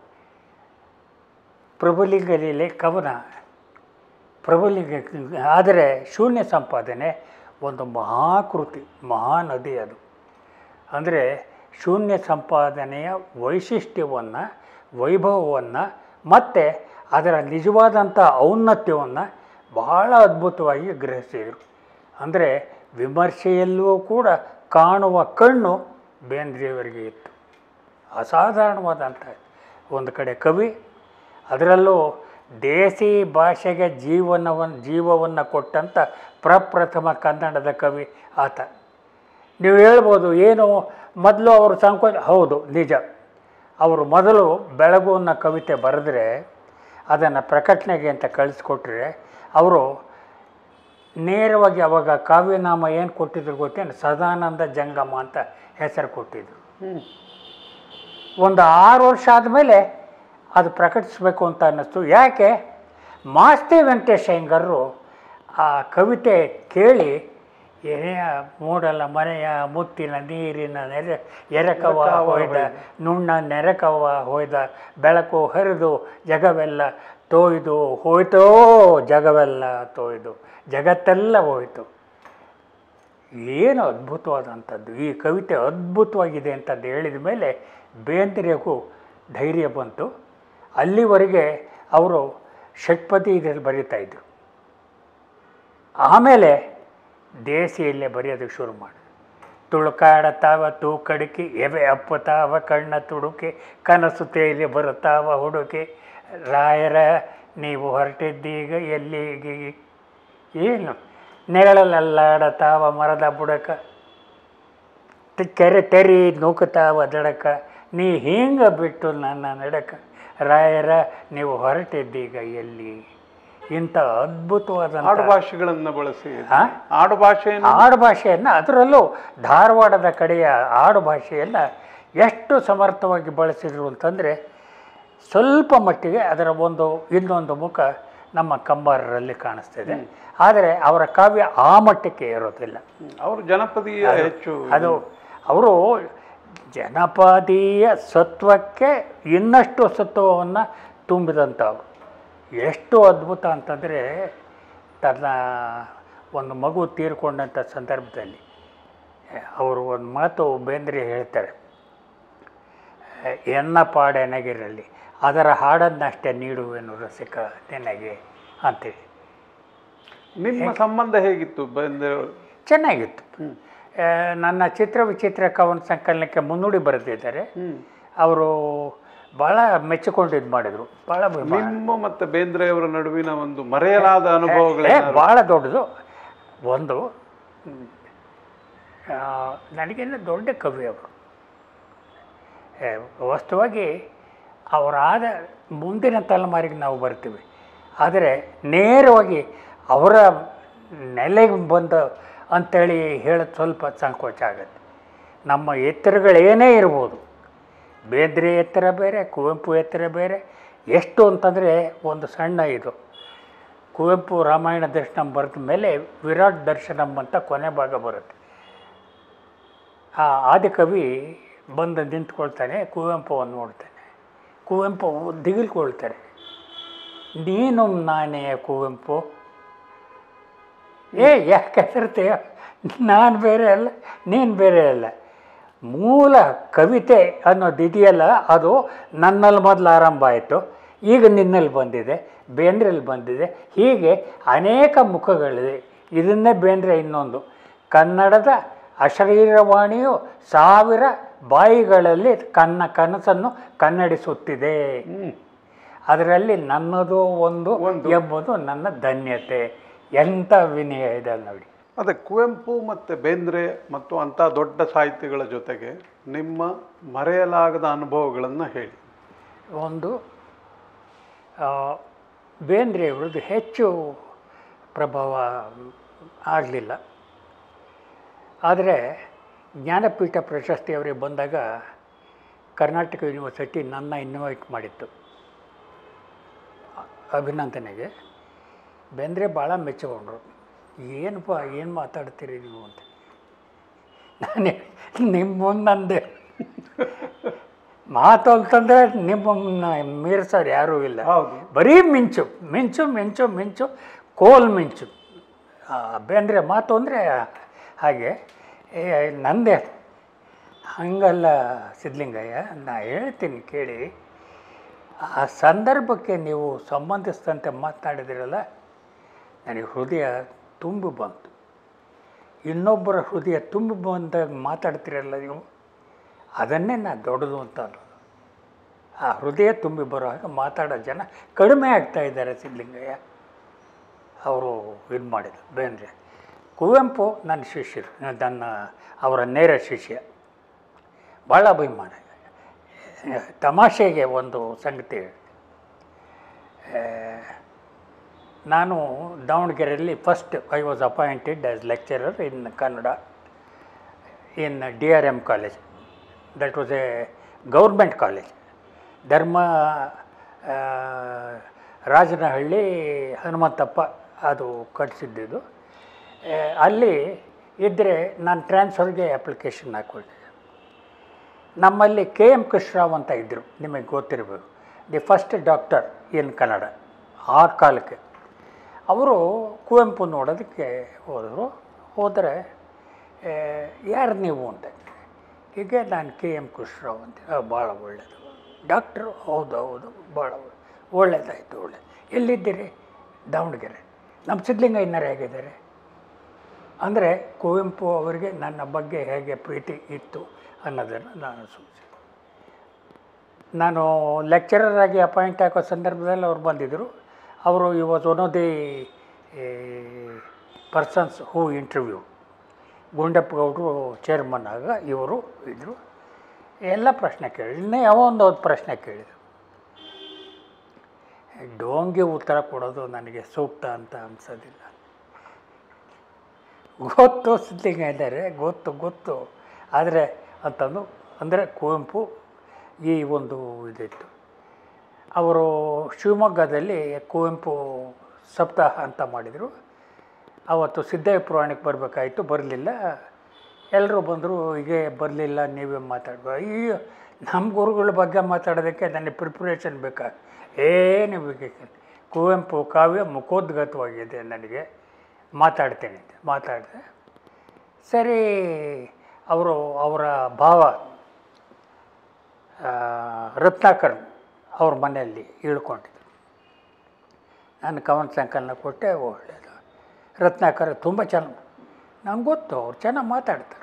ಪ್ರಭುಲಿಂಗ ಲೀಲೆ ಕವನ, ಪ್ರಭುಲಿಂಗ. ಆದರೆ ಶೂನ್ಯ ಸಂಪಾದನೆ ಒಂದು ಮಹಾಕೃತಿ, ಮಹಾನದಿ. ಅದು ಅಂದರೆ ಶೂನ್ಯ ಸಂಪಾದನೆಯ ವೈಶಿಷ್ಟ್ಯವನ್ನು, ವೈಭವವನ್ನು ಮತ್ತು ಅದರ ನಿಜವಾದಂಥ ಔನ್ನತ್ಯವನ್ನು ಬಹಳ ಅದ್ಭುತವಾಗಿ ಗ್ರಹಿಸಿದರು. ಅಂದರೆ ವಿಮರ್ಶೆಯಲ್ಲೂ ಕೂಡ ಕಾಣುವ ಕಣ್ಣು ಬೇಂದ್ರೆಯವರಿಗೆ ಇತ್ತು. ಅಸಾಧಾರಣವಾದಂಥ ಒಂದು ಕಡೆ ಕವಿ, ಅದರಲ್ಲೂ ದೇಸಿ ಭಾಷೆಗೆ ಜೀವವನ್ನು ಕೊಟ್ಟಂಥ ಪ್ರಪ್ರಥಮ ಕನ್ನಡದ ಕವಿ ಆತ. ನೀವು ಹೇಳ್ಬೋದು ಏನು ಮೊದಲು ಅವರು ಹೌದು ನಿಜ. ಅವರು ಮೊದಲು ಬೆಳಗು ಅನ್ನೋ ಕವಿತೆ ಬರೆದ್ರೆ ಅದನ್ನು ಪ್ರಕಟಣೆಗೆ ಅಂತ ಕಳಿಸ್ಕೊಟ್ರೆ ಅವರು ನೇರವಾಗಿ ಅವಾಗ ಕಾವ್ಯನಾಮ ಏನು ಕೊಟ್ಟಿದ್ರು ಗೊತ್ತೇನು, ಸದಾನಂದ ಜಂಗಮ ಅಂತ ಹೆಸರು ಕೊಟ್ಟಿದ್ರು. ಒಂದು 6 ವರ್ಷ ಆದಮೇಲೆ ಅದು ಪ್ರಕಟಿಸಬೇಕು ಅಂತ ಅನ್ನಿಸ್ತು. ಯಾಕೆ, ಮಾಸ್ತಿ ವೆಂಕಟೇಶ್ ಅಯ್ಯಂಗಾರರು ಆ ಕವಿತೆ ಕೇಳಿ, ಎನೆಯ ಮೂಡಲ ಮನೆಯ ಮುತ್ತಿನ ನೀರಿನ ಎರಕವ ಹೊಯ್ದ ನುಣ್ಣ ನೆರಕವ ಹೊಯ್ದ ಬೆಳಕು ಹರಿದು ಜಗವೆಲ್ಲ ತೋಯ್ದು ಹೋಯ್ತೋ, ಜಗವೆಲ್ಲ ತೋಯ್ದು, ಜಗತ್ತೆಲ್ಲ ಹೋಯ್ತು. ಏನು ಅದ್ಭುತವಾದಂಥದ್ದು, ಈ ಕವಿತೆ ಅದ್ಭುತವಾಗಿದೆ ಅಂತಂದು ಹೇಳಿದ ಮೇಲೆ ಬೇಂದ್ರೆಗೂ ಧೈರ್ಯ ಬಂತು. ಅಲ್ಲಿವರೆಗೆ ಅವರು ಷಟ್ಪದಿ ಇದರಲ್ಲಿ ಬರೀತಾಯಿದ್ರು. ಆಮೇಲೆ ದೇಸಿಯಲ್ಲೇ ಬರೆಯೋದಕ್ಕೆ ಶುರು ಮಾಡಿ, ತುಳುಕಾಡತಾವ ತೂಕಡಿಕೆ ಎವೆ ಅಪ್ಪತಾವ ಕಣ್ಣ ತುಡುಕೆ ಕನಸು ತೇಲಿ ಬರುತ್ತಾವ ಹುಡುಕೆ ರಾಯರ ನೀವು ಹೊರಟಿದ್ದೀಗ ಎಲ್ಲಿಗೆ, ಏನು ನೆರಳಲ್ಲಾಡತಾವ ಮರದ ಬುಡಕ ಕೆರೆ ತೆರಿ ನೂಕುತ್ತಾವ ದಡಕ ನೀ ಹಿಂಗೆ ಬಿಟ್ಟು ನನ್ನ ನಡಕ ರಾಯರ ನೀವು ಹೊರಟಿದ್ದೀಗ ಎಲ್ಲಿ. ಇಂಥ ಅದ್ಭುತವಾದ ಆಡುಭಾಷೆಗಳನ್ನು ಬಳಸಿ ಆಡುಭಾಷೆಯನ್ನು, ಅದರಲ್ಲೂ ಧಾರವಾಡದ ಕಡೆಯ ಆಡುಭಾಷೆಯನ್ನು ಎಷ್ಟು ಸಮರ್ಥವಾಗಿ ಬಳಸಿದ್ರು ಅಂತಂದರೆ, ಸ್ವಲ್ಪ ಮಟ್ಟಿಗೆ ಅದರ ಇನ್ನೊಂದು ಮುಖ ನಮ್ಮ ಕಂಬಾರರಲ್ಲಿ ಕಾಣಿಸ್ತಿದೆ. ಆದರೆ ಅವರ ಕಾವ್ಯ ಆ ಮಟ್ಟಕ್ಕೆ ಇರೋದಿಲ್ಲ. ಅವರು ಜನಪದೀಯ ಹೆಚ್ಚು, ಅದು ಅವರು ಜನಪದೀಯ ಸತ್ವಕ್ಕೆ ಇನ್ನಷ್ಟು ಸತ್ವವನ್ನು ತುಂಬಿದಂಥವು. ಎಷ್ಟು ಅದ್ಭುತ ಅಂತಂದರೆ, ತನ್ನ ಒಂದು ಮಗು ತೀರ್ಕೊಂಡಂಥ ಸಂದರ್ಭದಲ್ಲಿ ಅವರು ಒಂದು ಮಾತು ಬೇಂದ್ರೆ ಹೇಳ್ತಾರೆ, ಎನ್ನ ಪಾಡೆನಗಿರಲಿ ಅದರ ಹಾಡನ್ನಷ್ಟೇ ನೀಡುವೆನು ರಸಿಕ ನಿನಗೆ ಅಂತೇಳಿ. ನಿಮ್ಮ ಸಂಬಂಧ ಹೇಗಿತ್ತು ಬೇಂದ್ರೆ? ಚೆನ್ನಾಗಿತ್ತು. ನನ್ನ ಚಿತ್ರ ವಿಚಿತ್ರ ಕವನ ಸಂಕಲನಕ್ಕೆ ಮುನ್ನುಡಿ ಬರೆದಿದ್ದಾರೆ. ಅವರು ಭಾಳ ಮೆಚ್ಚಿಕೊಂಡು ಇದು ಮಾಡಿದರು. ಭಾಳ ನಿಮ್ಮ ಮತ್ತು ಬೇಂದ್ರೆಯವರ ನಡುವಿನ ಒಂದು ಮರೆಯಲಾದ ಅನುಭವಗಳೇ ಭಾಳ ದೊಡ್ಡದು. ಒಂದು ನನಗೇನ ದೊಡ್ಡ ಕವಿ ಅವರು. ವಾಸ್ತವವಾಗಿ ಅವರಾದ ಮುಂದಿನ ತಲೆಮಾರಿಗೆ ನಾವು ಬರ್ತೀವಿ, ಆದರೆ ನೇರವಾಗಿ ಅವರ ನೆಲೆಗೆ ಬಂದು ಅಂಥೇಳಿ ಹೇಳೋದು ಸ್ವಲ್ಪ ಸಂಕೋಚ ಆಗುತ್ತೆ. ನಮ್ಮ ಎತ್ತರಗಳೇನೇ ಇರ್ಬೋದು, ಬೇಂದ್ರೆ ಎತ್ತರ ಬೇರೆ, ಕುವೆಂಪು ಎತ್ತರ ಬೇರೆ. ಎಷ್ಟು ಅಂತಂದರೆ, ಒಂದು ಸಣ್ಣ ಇದು ಕುವೆಂಪು ರಾಮಾಯಣ ದರ್ಶನಂ ಬರೆದ ಮೇಲೆ ವಿರಾಟ್ ದರ್ಶನಂ ಅಂತ ಕೊನೆ ಭಾಗ ಬರುತ್ತೆ. ಆ ಆದಿಕವಿ ಬಂದು ನಿಂತ್ಕೊಳ್ತಾನೆ, ಕುವೆಂಪುವನ್ನು ನೋಡ್ತಾನೆ. ಕುವೆಂಪು ದಿಗಿಲ್ಕೊಳ್ತಾರೆ, ನೀನು ನಾನೇ ಕುವೆಂಪು, ಯಾಕೆ ಹೆಸರ್ತೀಯ, ನಾನು ಬೇರೆ ಅಲ್ಲ ನೀನು ಬೇರೆ ಅಲ್ಲ. ಮೂಲ ಕವಿತೆ ಅನ್ನೋದು ಇದೆಯಲ್ಲ, ಅದು ನನ್ನಲ್ಲಿ ಮೊದಲು ಆರಂಭ ಆಯಿತು, ಈಗ ನಿನ್ನಲ್ಲಿ ಬಂದಿದೆ, ಬೇಂದ್ರೆಯಲ್ಲಿ ಬಂದಿದೆ. ಹೀಗೆ ಅನೇಕ ಮುಖಗಳಿದೆ. ಇದನ್ನೇ ಬೇಂದ್ರೆ ಇನ್ನೊಂದು, ಕನ್ನಡದ ಅಶರೀರವಾಣಿಯು 1000 ಬಾಯಿಗಳಲ್ಲಿ ಕನಸನ್ನು ಕನ್ನಡಿಸುತ್ತಿದೆ, ಅದರಲ್ಲಿ ನನ್ನದು ಒಂದು ಎಂಬುದು ನನ್ನ ಧನ್ಯತೆ. ಎಂಥ ವಿನಯ ಇದೆ ನೋಡಿ. ಅದೇ ಕುವೆಂಪು ಮತ್ತು ಬೇಂದ್ರೆ ಮತ್ತು ಅಂಥ ದೊಡ್ಡ ಸಾಹಿತ್ಯಗಳ ಜೊತೆಗೆ ನಿಮ್ಮ ಮರೆಯಲಾಗದ ಅನುಭವಗಳನ್ನು ಹೇಳಿ. ಒಂದು ಬೇಂದ್ರೆಯವ್ರದ್ದು ಹೆಚ್ಚು ಪ್ರಭಾವ ಆಗಲಿಲ್ಲ. ಆದರೆ ಜ್ಞಾನಪೀಠ ಪ್ರಶಸ್ತಿ ಅವರಿಗೆ ಬಂದಾಗ ಕರ್ನಾಟಕ ಯೂನಿವರ್ಸಿಟಿ ನನ್ನ ಇನ್ವೈಟ್ ಮಾಡಿತ್ತು ಅಭಿನಂದನೆಗೆ. ಬೇಂದ್ರೆ ಭಾಳ ಮೆಚ್ಚಿಕೊಂಡ್ರು. ಏನಪ್ಪ ಏನು ಮಾತಾಡ್ತೀರಿ ನೀವು ಅಂತ. ನಾನೇ ನಿಮ್ಮ ಮುಂದೆ ಮಾತು ಅಂತಂದರೆ ನಿಮ್ಮನ್ನು ಮೀರಿಸೋರು ಯಾರೂ ಇಲ್ಲ. ಬರೀ ಮಿಂಚು ಮಿಂಚು ಮಿಂಚು ಮಿಂಚು ಕೋಲ್ ಮಿಂಚು. ಬೇಂದ್ರೆ ಮಾತು ಅಂದರೆ ಹಾಗೆ. ನಂದೇ ಹಂಗಲ್ಲ ಸಿದ್ಧಲಿಂಗಯ್ಯ, ನಾ ಹೇಳ್ತೀನಿ ಕೇಳಿ. ಆ ಸಂದರ್ಭಕ್ಕೆ ನೀವು ಸಂಬಂಧಿಸಿದಂತೆ ಮಾತನಾಡಿದಿರಲ್ಲ, ನನಗೆ ಹೃದಯ ತುಂಬಿ ಬಂತು. ಇನ್ನೊಬ್ಬರ ಹೃದಯ ತುಂಬಿ ಬಂದಾಗ ಮಾತಾಡ್ತಿರಲ್ಲ ನೀವು, ಅದನ್ನೇ ನಾನು ದೊಡ್ಡದು ಅಂತ ಅನ್ನೋದು. ಆ ಹೃದಯ ತುಂಬಿ ಬರೋ ಹಾಗೆ ಮಾತಾಡೋ ಜನ ಕಡಿಮೆ ಆಗ್ತಾಯಿದ್ದಾರೆ ಸಿದ್ಧಲಿಂಗಯ್ಯ. ಅವರು ಇದು ಮಾಡಿದ್ರು ಬೇಂದ್ರೆ. ಕುವೆಂಪು ನನ್ನ ಶಿಷ್ಯರು, ಅವರ ನೇರ ಶಿಷ್ಯ, ಭಾಳ ಅಭಿಮಾನ. ತಮಾಷೆಗೆ ಒಂದು ಸಂಗತಿ, ನಾನು ದಾವಣಗೆರೆಯಲ್ಲಿ first I was appointed as lecturer in Kannada in DRM college. That was a government college. Rajanahalli Hanumanthappa ಅದು ಕಟ್ಟಿಸಿದ್ದು. ಅಲ್ಲಿ ಇದ್ದರೆ ನಾನು ಟ್ರಾನ್ಸ್ಫರ್ಗೆ ಅಪ್ಲಿಕೇಶನ್ ಹಾಕ್ಕೊಳ್ತಿದ್ದೆ. ನಮ್ಮಲ್ಲಿ KM ಕೃಷ್ಣರಾವ್ ಅಂತ ಇದ್ದರು, ನಿಮಗೆ ಗೊತ್ತಿರಬೇಕು, the first doctor in Kannada ಆ ಕಾಲಕ್ಕೆ. ಅವರು ಕುವೆಂಪು ನೋಡೋದಕ್ಕೆ ಹೋದರೆ ಯಾರು ನೀವು ಅಂತ. ಹೀಗೆ ನಾನು KM ಕೃಷ್ಣರಾವ್ ಅಂತ. ಭಾಳ ಒಳ್ಳೆಯದು ಡಾಕ್ಟ್ರು. ಹೌದು ಭಾಳ ಒಳ್ಳೆಯದಾಯಿತು. ಎಲ್ಲಿದ್ದೀರಿ? ದಾವಣಗೆರೆ. ನಮ್ಮ ಸಿದ್ಧಲಿಂಗಯ್ಯನರು ಹೇಗಿದ್ದಾರೆ ಅಂದರೆ ಕುವೆಂಪು ಅವರಿಗೆ ನನ್ನ ಬಗ್ಗೆ ಹೇಗೆ ಪ್ರೀತಿ ಇತ್ತು ಅನ್ನೋದನ್ನು ನಾನು ಸೂಚಿಸಿದೆ. ನಾನು ಲೆಕ್ಚರರ್ ಆಗಿ ಅಪಾಯಿಂಟ್ ಆಗೋ ಸಂದರ್ಭದಲ್ಲಿ ಅವ್ರು ಬಂದಿದ್ದರು. ಅವರು ಈ was one of the persons who interview. Gundappa ಗೌಡರು ಚೇರ್ಮನ್ ಆಗ ಇವರು ಇದ್ದರು. ಎಲ್ಲ ಪ್ರಶ್ನೆ ಕೇಳಿ, ಇನ್ನೂ ಯಾವ ಒಂದು ಪ್ರಶ್ನೆ ಕೇಳಿದರು. ಡೋಂಗಿ ಉತ್ತರ ಕೊಡೋದು ನನಗೆ ಸೂಕ್ತ ಅಂತ ಅನಿಸೋದಿಲ್ಲ. ಗೊತ್ತು ಸಿದ್ಧಲಿಂಗ ಇದ್ದಾರೆ, ಗೊತ್ತು ಆದರೆ ಅಂತಂದು ಅಂದರೆ ಕುವೆಂಪು ಈ ಒಂದು ಇದಿತ್ತು. ಅವರು ಶಿವಮೊಗ್ಗದಲ್ಲಿ ಕುವೆಂಪು ಸಪ್ತಾಹ ಅಂತ ಮಾಡಿದರು. ಆವತ್ತು ಸಿದ್ದಯ್ಯ ಪುರಾಣಕ್ಕೆ ಬರಬೇಕಾಯಿತು, ಬರಲಿಲ್ಲ. ಎಲ್ಲರೂ ಬಂದರು, ಹೀಗೆ ಬರಲಿಲ್ಲ, ನೀವೇ ಮಾತಾಡುವ. ಈ ನಮ್ಮ ಗುರುಗಳ ಬಗ್ಗೆ ಮಾತಾಡೋದಕ್ಕೆ ನನಗೆ ಪ್ರಿಪ್ರೇಷನ್ ಬೇಕಾ? ಏನು ಬೇಕು? ಕುವೆಂಪು ಕಾವ್ಯ ಮುಖೋದ್ಗತವಾಗಿದೆ, ನನಗೆ ಮಾತಾಡ್ತೇನೆ ಅಂತ ಮಾತಾಡಿದೆ. ಸರಿ, ಅವರ ಭಾವ ರತ್ನಾಕರ್ ಅವ್ರ ಮನೆಯಲ್ಲಿ ಇಳ್ಕೊಂಡಿದ್ರು. ನಾನು ಕವನ ಸಂಕಲನ ಕೊಟ್ಟೆ. ಒಳ್ಳೆಯದು. ರತ್ನಾಕರ್ ತುಂಬ ಚೆನ್ನಾಗಿ, ನಂಗೆ ಗೊತ್ತು, ಅವ್ರು ಚೆನ್ನಾಗಿ ಮಾತಾಡ್ತಾರೆ.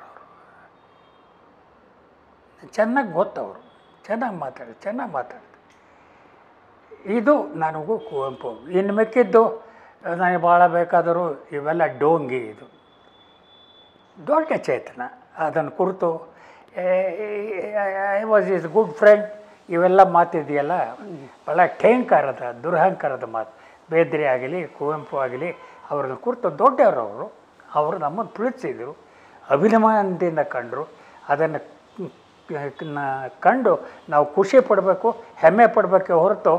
ಚೆನ್ನಾಗಿ ಗೊತ್ತು, ಅವರು ಚೆನ್ನಾಗಿ ಮಾತಾಡ್ತಾರೆ. ಇದು ನನಗೂ ಕುವೆಂಪು. ಇನ್ನು ಮಿಕ್ಕಿದ್ದು ನನಗೆ ಭಾಳ ಬೇಕಾದರೂ ಇವೆಲ್ಲ ಡೋಂಗಿ. ಇದು ದೊಡ್ಡ ಚೇತನ. ಅದನ್ನು ಕುರಿತು I was is good friend ಇವೆಲ್ಲ ಮಾತಿದೆಯಲ್ಲ, ಭಾಳ ಠೇಂಕಾರದ ದುರಹಂಕಾರದ ಮಾತು. ಬೇಂದ್ರೆ ಆಗಲಿ ಕುವೆಂಪು ಆಗಲಿ ಅವ್ರನ್ನ ಕುರಿತು ದೊಡ್ಡವರು. ಅವರು ನಮ್ಮನ್ನು ಪ್ರೀತಿಸಿದರು, ಅಭಿಮಾನದಿಂದ ಕಂಡರು. ಅದನ್ನು ಕಂಡು ನಾವು ಖುಷಿ ಪಡಬೇಕು, ಹೆಮ್ಮೆ ಪಡಬೇಕೆ ಹೊರತು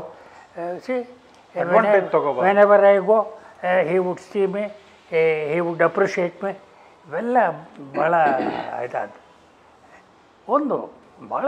whenever I go, he would see me, he would appreciate me. ಇವೆಲ್ಲ ಭಾಳ ಇದಾದ ಒಂದು ಭಾಳ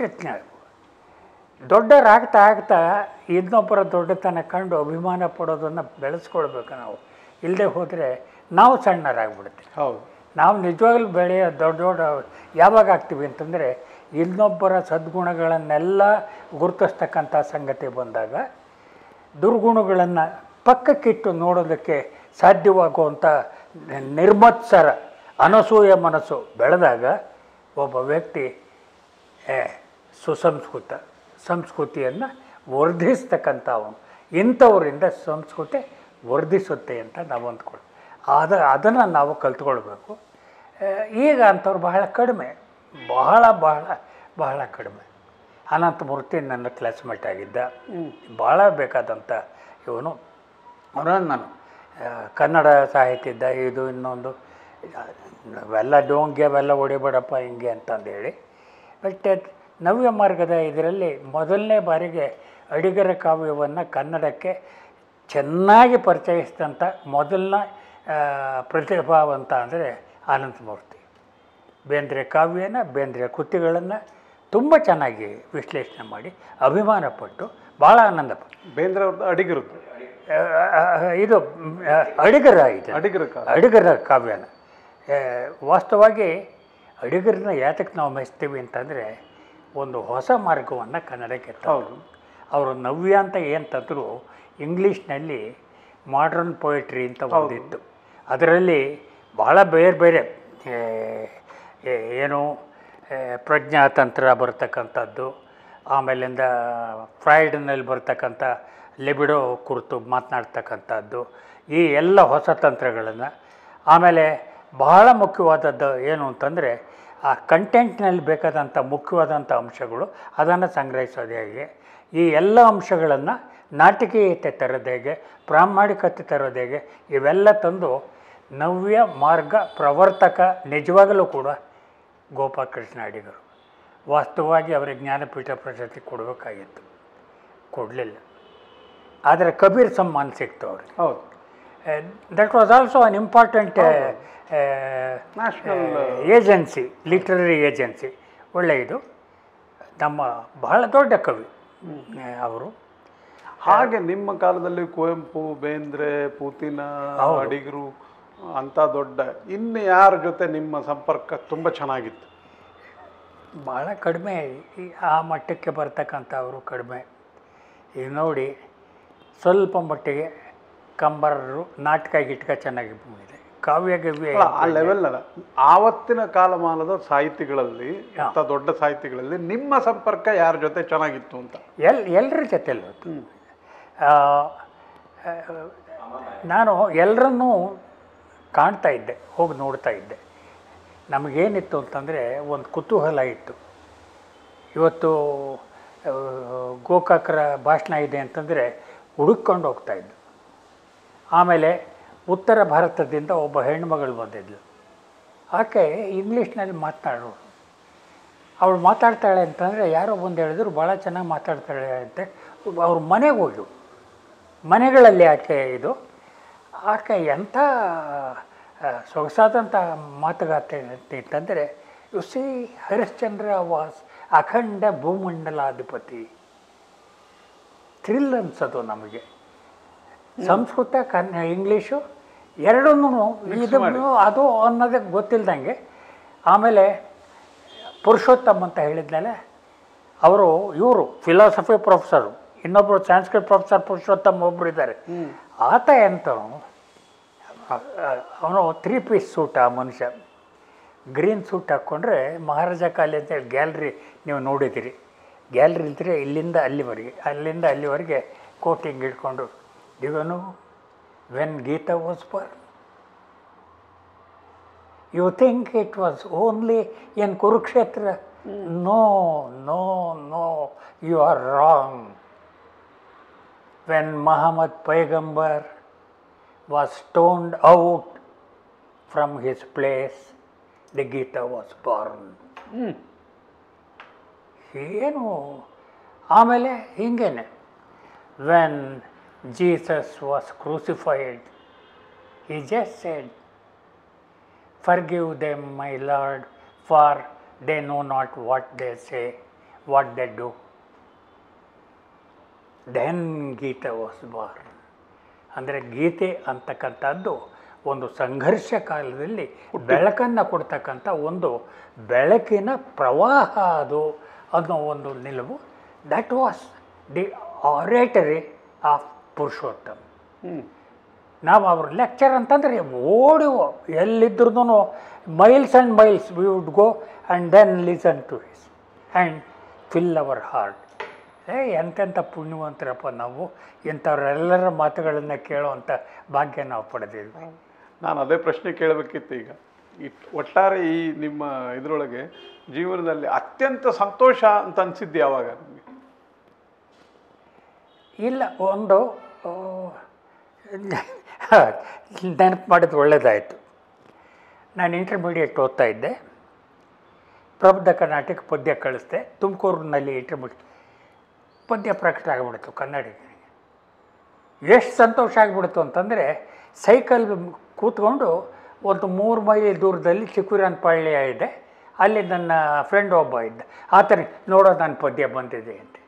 ದೊಡ್ಡರಾಗ್ತಾ ಇನ್ನೊಬ್ಬರ ದೊಡ್ಡತನ ಕಂಡು ಅಭಿಮಾನ ಪಡೋದನ್ನು ಬೆಳೆಸ್ಕೊಳ್ಬೇಕು ನಾವು. ಇಲ್ಲದೆ ಹೋದರೆ ನಾವು ಸಣ್ಣರಾಗ್ಬಿಡ್ತೀವಿ. ಹೌದು, ನಾವು ನಿಜವಾಗ್ಲೂ ದೊಡ್ಡ ಯಾವಾಗ ಆಗ್ತೀವಿ ಅಂತಂದರೆ ಇನ್ನೊಬ್ಬರ ಸದ್ಗುಣಗಳನ್ನೆಲ್ಲ ಗುರುತಿಸ್ತಕ್ಕಂಥ ಸಂಗತಿ ಬಂದಾಗ, ದುರ್ಗುಣಗಳನ್ನು ಪಕ್ಕಕ್ಕಿಟ್ಟು ನೋಡೋದಕ್ಕೆ ಸಾಧ್ಯವಾಗುವಂಥ ನಿರ್ಮತ್ಸರ ಅನಸೂಯ ಮನಸ್ಸು ಬೆಳೆದಾಗ ಒಬ್ಬ ವ್ಯಕ್ತಿ ಸಂಸ್ಕೃತಿಯನ್ನು ವರ್ಧಿಸ್ತಕ್ಕಂಥವನು. ಇಂಥವರಿಂದ ಸಂಸ್ಕೃತಿ ವರ್ಧಿಸುತ್ತೆ ಅಂತ ನಾವು ಅಂದ್ಕೊಳ್ಳಿ. ಅದನ್ನು ನಾವು ಕಲ್ತ್ಕೊಳ್ಬೇಕು. ಈಗ ಅಂಥವ್ರು ಬಹಳ ಕಡಿಮೆ, ಬಹಳ ಕಡಿಮೆ. ಅನಂತಮೂರ್ತಿ ನನ್ನ ಕ್ಲಾಸ್ಮೇಟ್ ಆಗಿದ್ದ, ಭಾಳ ಬೇಕಾದಂಥ ಇವನು. ಅವನನ್ನು ನಾನು ಕನ್ನಡ ಸಾಹಿತ್ಯದ ಇದು ಇನ್ನೊಂದು ಅವೆಲ್ಲ ಡೋಂಗಿ ಅವೆಲ್ಲ ಹೊಡಿಬೇಡಪ್ಪ ಹಿಂಗೆ ಅಂತಂದೇಳಿ. ಬಟ್ ನವ್ಯ ಮಾರ್ಗದ ಇದರಲ್ಲಿ ಮೊದಲನೇ ಬಾರಿಗೆ ಅಡಿಗರ ಕಾವ್ಯವನ್ನು ಕನ್ನಡಕ್ಕೆ ಚೆನ್ನಾಗಿ ಪರಿಚಯಿಸಿದಂಥ ಮೊದಲನೇ ಪ್ರತಿಭಾವಂತ ಅಂದರೆ ಅನಂತಮೂರ್ತಿ. ಬೇಂದ್ರೆ ಕಾವ್ಯನ, ಬೇಂದ್ರೆ ಕೃತಿಗಳನ್ನು ತುಂಬ ಚೆನ್ನಾಗಿ ವಿಶ್ಲೇಷಣೆ ಮಾಡಿ ಅಭಿಮಾನಪಟ್ಟು ಭಾಳ ಆನಂದಪಟ್ಟು. ಬೇಂದ್ರೆ ಅವ್ರದ್ದು ಅಡಿಗರದ್ದು ಇದು ಅಡಿಗರ ಕಾವ್ಯನ ವಾಸ್ತವವಾಗಿ ಅಡಿಗರನ್ನ ಯಾತಕ್ಕೆ ನಾವು ಮೆಚ್ತೀವಿ ಅಂತಂದರೆ ಒಂದು ಹೊಸ ಮಾರ್ಗವನ್ನು ಕನ್ನಡಕ್ಕೆ ತಂದರು. ಅವರು ನವ್ಯ ಅಂತ ಏನು ತಂದರು, ಇಂಗ್ಲೀಷ್ನಲ್ಲಿ ಮಾಡ್ರನ್ ಪೊಯಿಟ್ರಿ ಅಂತ ಓದಿತ್ತು. ಅದರಲ್ಲಿ ಭಾಳ ಬೇರೆ ಏನು ಪ್ರಜ್ಞಾತಂತ್ರ ಬರ್ತಕ್ಕಂಥದ್ದು, ಆಮೇಲಿಂದ ಫ್ರಾಯ್ಡ್ನಲ್ಲಿ ಬರ್ತಕ್ಕಂಥ ಲಿಬಿಡೋ ಕುರಿತು ಮಾತನಾಡ್ತಕ್ಕಂಥದ್ದು, ಈ ಎಲ್ಲ ಹೊಸ ತಂತ್ರಗಳನ್ನು. ಆಮೇಲೆ ಬಹಳ ಮುಖ್ಯವಾದದ್ದು ಏನು ಅಂತಂದರೆ ಆ ಕಂಟೆಂಟ್ನಲ್ಲಿ ಬೇಕಾದಂಥ ಮುಖ್ಯವಾದಂಥ ಅಂಶಗಳು ಅದನ್ನು ಸಂಗ್ರಹಿಸೋದು ಹೇಗೆ, ಈ ಎಲ್ಲ ಅಂಶಗಳನ್ನು ನಾಟಕೀಯತೆ ತರೋದು ಹೇಗೆ, ಪ್ರಾಮಾಣಿಕತೆ ತರೋದು ಹೇಗೆ, ಇವೆಲ್ಲ ತಂದು ನವ್ಯ ಮಾರ್ಗ ಪ್ರವರ್ತಕ ನಿಜವಾಗಲೂ ಕೂಡ ಗೋಪಾಲಕೃಷ್ಣ ಅಡಿಗರು. ವಾಸ್ತವವಾಗಿ ಅವರಿಗೆ ಜ್ಞಾನಪೀಠ ಪ್ರಶಸ್ತಿ ಕೊಡಬೇಕಾಗಿತ್ತು, ಕೊಡಲಿಲ್ಲ. ಆದರೆ ಕಬೀರ್ ಸಮ್ಮಾನ್ ಸಿಕ್ತು ಅವ್ರಿಗೆ. ಹೌದು. That was also an important national agency, literary agency. ಒಳ್ಳೆಯದು. ನಮ್ಮ ಬಹಳ ದೊಡ್ಡ ಕವಿ ಅವರು. ಹಾಗೆ ನಿಮ್ಮ ಕಾಲದಲ್ಲಿ ಕುವೆಂಪು, ಬೇಂದ್ರೆ, ಪೂತಿನ, ಅಡಿಗರು ಅಂಥ ದೊಡ್ಡ ಇನ್ನು ಯಾರ ಜೊತೆ ನಿಮ್ಮ ಸಂಪರ್ಕ ತುಂಬ ಚೆನ್ನಾಗಿತ್ತು? ಭಾಳ ಕಡಿಮೆ. ಆ ಮಟ್ಟಕ್ಕೆ ಬರ್ತಕ್ಕಂಥವರು ಕಡಿಮೆ. ಈಗ ನೋಡಿ, ಸ್ವಲ್ಪ ಮಟ್ಟಿಗೆ ಕಂಬರರು ನಾಟಕ ಗಿಟ್ಕ ಚೆನ್ನಾಗಿ ಬಂದಿದೆ, ಕಾವ್ಯ ಗವ್ಯ ಆ ಲೆವೆಲ್ನಲ್ಲ. ಆವತ್ತಿನ ಕಾಲಮಾನದ ಸಾಹಿತಿಗಳಲ್ಲಿ, ಅಂಥ ದೊಡ್ಡ ಸಾಹಿತಿಗಳಲ್ಲಿ ನಿಮ್ಮ ಸಂಪರ್ಕ ಯಾರ ಜೊತೆ ಚೆನ್ನಾಗಿತ್ತು ಅಂತ? ಎಲ್ಲರ ಜೊತೆಲೂ ನಾನು ಎಲ್ಲರನ್ನೂ ಕಾಣ್ತಾ ಇದ್ದೆ, ಹೋಗಿ ನೋಡ್ತಾ ಇದ್ದೆ. ನಮಗೇನಿತ್ತು ಅಂತಂದರೆ ಒಂದು ಕುತೂಹಲ ಇತ್ತು. ಇವತ್ತು ಗೋಕಾಕರ ಭಾಷಣ ಇದೆ ಅಂತಂದರೆ ಹುಡುಕೊಂಡು ಹೋಗ್ತಾಯಿದ್ದು. ಆಮೇಲೆ ಉತ್ತರ ಭಾರತದಿಂದ ಒಬ್ಬ ಹೆಣ್ಣುಮಗಳು ಬಂದಿದ್ಲು. ಆಕೆ ಇಂಗ್ಲೀಷ್ನಲ್ಲಿ ಮಾತನಾಡೋಳು. ಅವಳು ಮಾತಾಡ್ತಾಳೆ ಅಂತಂದರೆ ಯಾರೋ ಬಂದು ಹೇಳಿದ್ರು ಭಾಳ ಚೆನ್ನಾಗಿ ಮಾತಾಡ್ತಾಳೆ ಅಂತೆ. ಅವ್ರ ಮನೆಗೆ ಹೋಗಿ, ಮನೆಗಳಲ್ಲಿ ಆಕೆ ಎಂಥ ಸೊಗಸಾದಂಥ ಮಾತುಗಾತೆ ಅಂತಂದರೆ, ಯು ಸಿ ಹರಿಶ್ಚಂದ್ರ ವಾಸ್ ಅಖಂಡ ಭೂಮಂಡಲಾಧಿಪತಿ. ಥ್ರಿಲ್ ಅನ್ಸೋದು ನಮಗೆ. ಸಂಸ್ಕೃತ, ಇಂಗ್ಲೀಷು ಎರಡನ್ನೂ ಅದು ಅನ್ನೋದಕ್ಕೆ ಗೊತ್ತಿಲ್ದಂಗೆ. ಆಮೇಲೆ ಪುರುಷೋತ್ತಮ್ ಅಂತ ಹೇಳಿದ್ಮೇಲೆ ಇವರು ಫಿಲಾಸಫಿ ಪ್ರೊಫೆಸರು, ಇನ್ನೊಬ್ಬರು ಸಂಸ್ಕೃತ್ ಪ್ರೊಫೆಸರ್ ಪುರುಷೋತ್ತಮ್ ಒಬ್ಬರು ಇದ್ದಾರೆ. ಆತ ಅವನು 3 ಪೀಸ್ ಸೂಟ್. ಆ ಮನುಷ್ಯ ಗ್ರೀನ್ ಸೂಟ್ ಹಾಕ್ಕೊಂಡ್ರೆ ಮಹಾರಾಜ ಕಾಲೇಜ್ ಅಂತೇಳಿ ಗ್ಯಾಲ್ರಿ ನೀವು ನೋಡಿದಿರಿ. ಗ್ಯಾಲ್ರಿ ಇದ್ದರೆ ಇಲ್ಲಿಂದ ಅಲ್ಲಿವರೆಗೆ ಕೋಟಿಂಗ್ ಹಿಡ್ಕೊಂಡು, ಇವನು when Gita was born you think it was only in Kurukshetra? No no no, you are wrong. When Muhammad ಪೈಗಂಬರ್ was stoned out from his place, the Gita was born. ಏನು ಆಮೇಲೆ ಹಿಂಗೇನೆ, when Jesus was crucified, he just said, forgive them, my Lord, for they know not what they say, what they do. Then Gita was born. ಅಂದರೆ ಗೀತೆ ಅಂತಕ್ಕಂಥದ್ದು ಒಂದು ಸಂಘರ್ಷ ಕಾಲದಲ್ಲಿ ಬೆಳಕನ್ನು ಕೊಡ್ತಕ್ಕಂಥ ಒಂದು ಬೆಳಕಿನ ಪ್ರವಾಹ ಅದು ಅನ್ನೋ ಒಂದು ನಿಲುವು. That was the oratory of Purushottam. ನಾವು ಅವ್ರ ಲೆಕ್ಚರ್ ಅಂತಂದರೆ ಓಡಿ ಎಲ್ಲಿದ್ರೂ miles and miles we would go and then listen to his and fill our heart. ಎಂತೆಂಥ ಪುಣ್ಯವಂತರಪ್ಪ ನಾವು, ಇಂಥವ್ರೆಲ್ಲರ ಮಾತುಗಳನ್ನು ಕೇಳೋವಂಥ ಭಾಗ್ಯ ನಾವು ಪಡೆದಿದ್ವಿ. ನಾನು ಅದೇ ಪ್ರಶ್ನೆ ಕೇಳಬೇಕಿತ್ತು ಈಗ. ಒಟ್ಟಾರೆ ಈ ನಿಮ್ಮ ಇದರೊಳಗೆ ಜೀವನದಲ್ಲಿ ಅತ್ಯಂತ ಸಂತೋಷ ಅಂತ ಅನಿಸಿದ್ದು ಯಾವಾಗ ನಿಮಗೆ? ಇಲ್ಲ, ಒಂದು ನೆನಪು ಮಾಡಿದ್ದು ಒಳ್ಳೆಯದಾಯಿತು. ನಾನು ಇಂಟರ್ಮೀಡಿಯೇಟ್ ಓದ್ತಾ ಇದ್ದೆ. ಪ್ರಬುದ್ಧ ಕರ್ನಾಟಕ ಪದ್ಯ ಕಳಿಸ್ದೆ. ತುಮಕೂರಿನಲ್ಲಿ ಇಂಟರ್ಮೀಡಿಯೇಟ್ ಪದ್ಯ ಪ್ರಕಟ ಆಗಿಬಿಡ್ತು ಕನ್ನಡಿಗರಿಗೆ. ಎಷ್ಟು ಸಂತೋಷ ಆಗಿಬಿಡ್ತು ಅಂತಂದರೆ, ಸೈಕಲ್ ಕೂತ್ಕೊಂಡು ಒಂದು 3 ಮೈಲಿ ದೂರದಲ್ಲಿ ಚಿಕ್ಕವೀರನಪಾಳ್ಯ ಇದೆ, ಅಲ್ಲಿ ನನ್ನ ಫ್ರೆಂಡ್ ಒಬ್ಬ ಇದ್ದ. ಆತನ ನೋಡೋ ನನ್ನ ಪದ್ಯ ಬಂದಿದೆ ಅಂತೆ.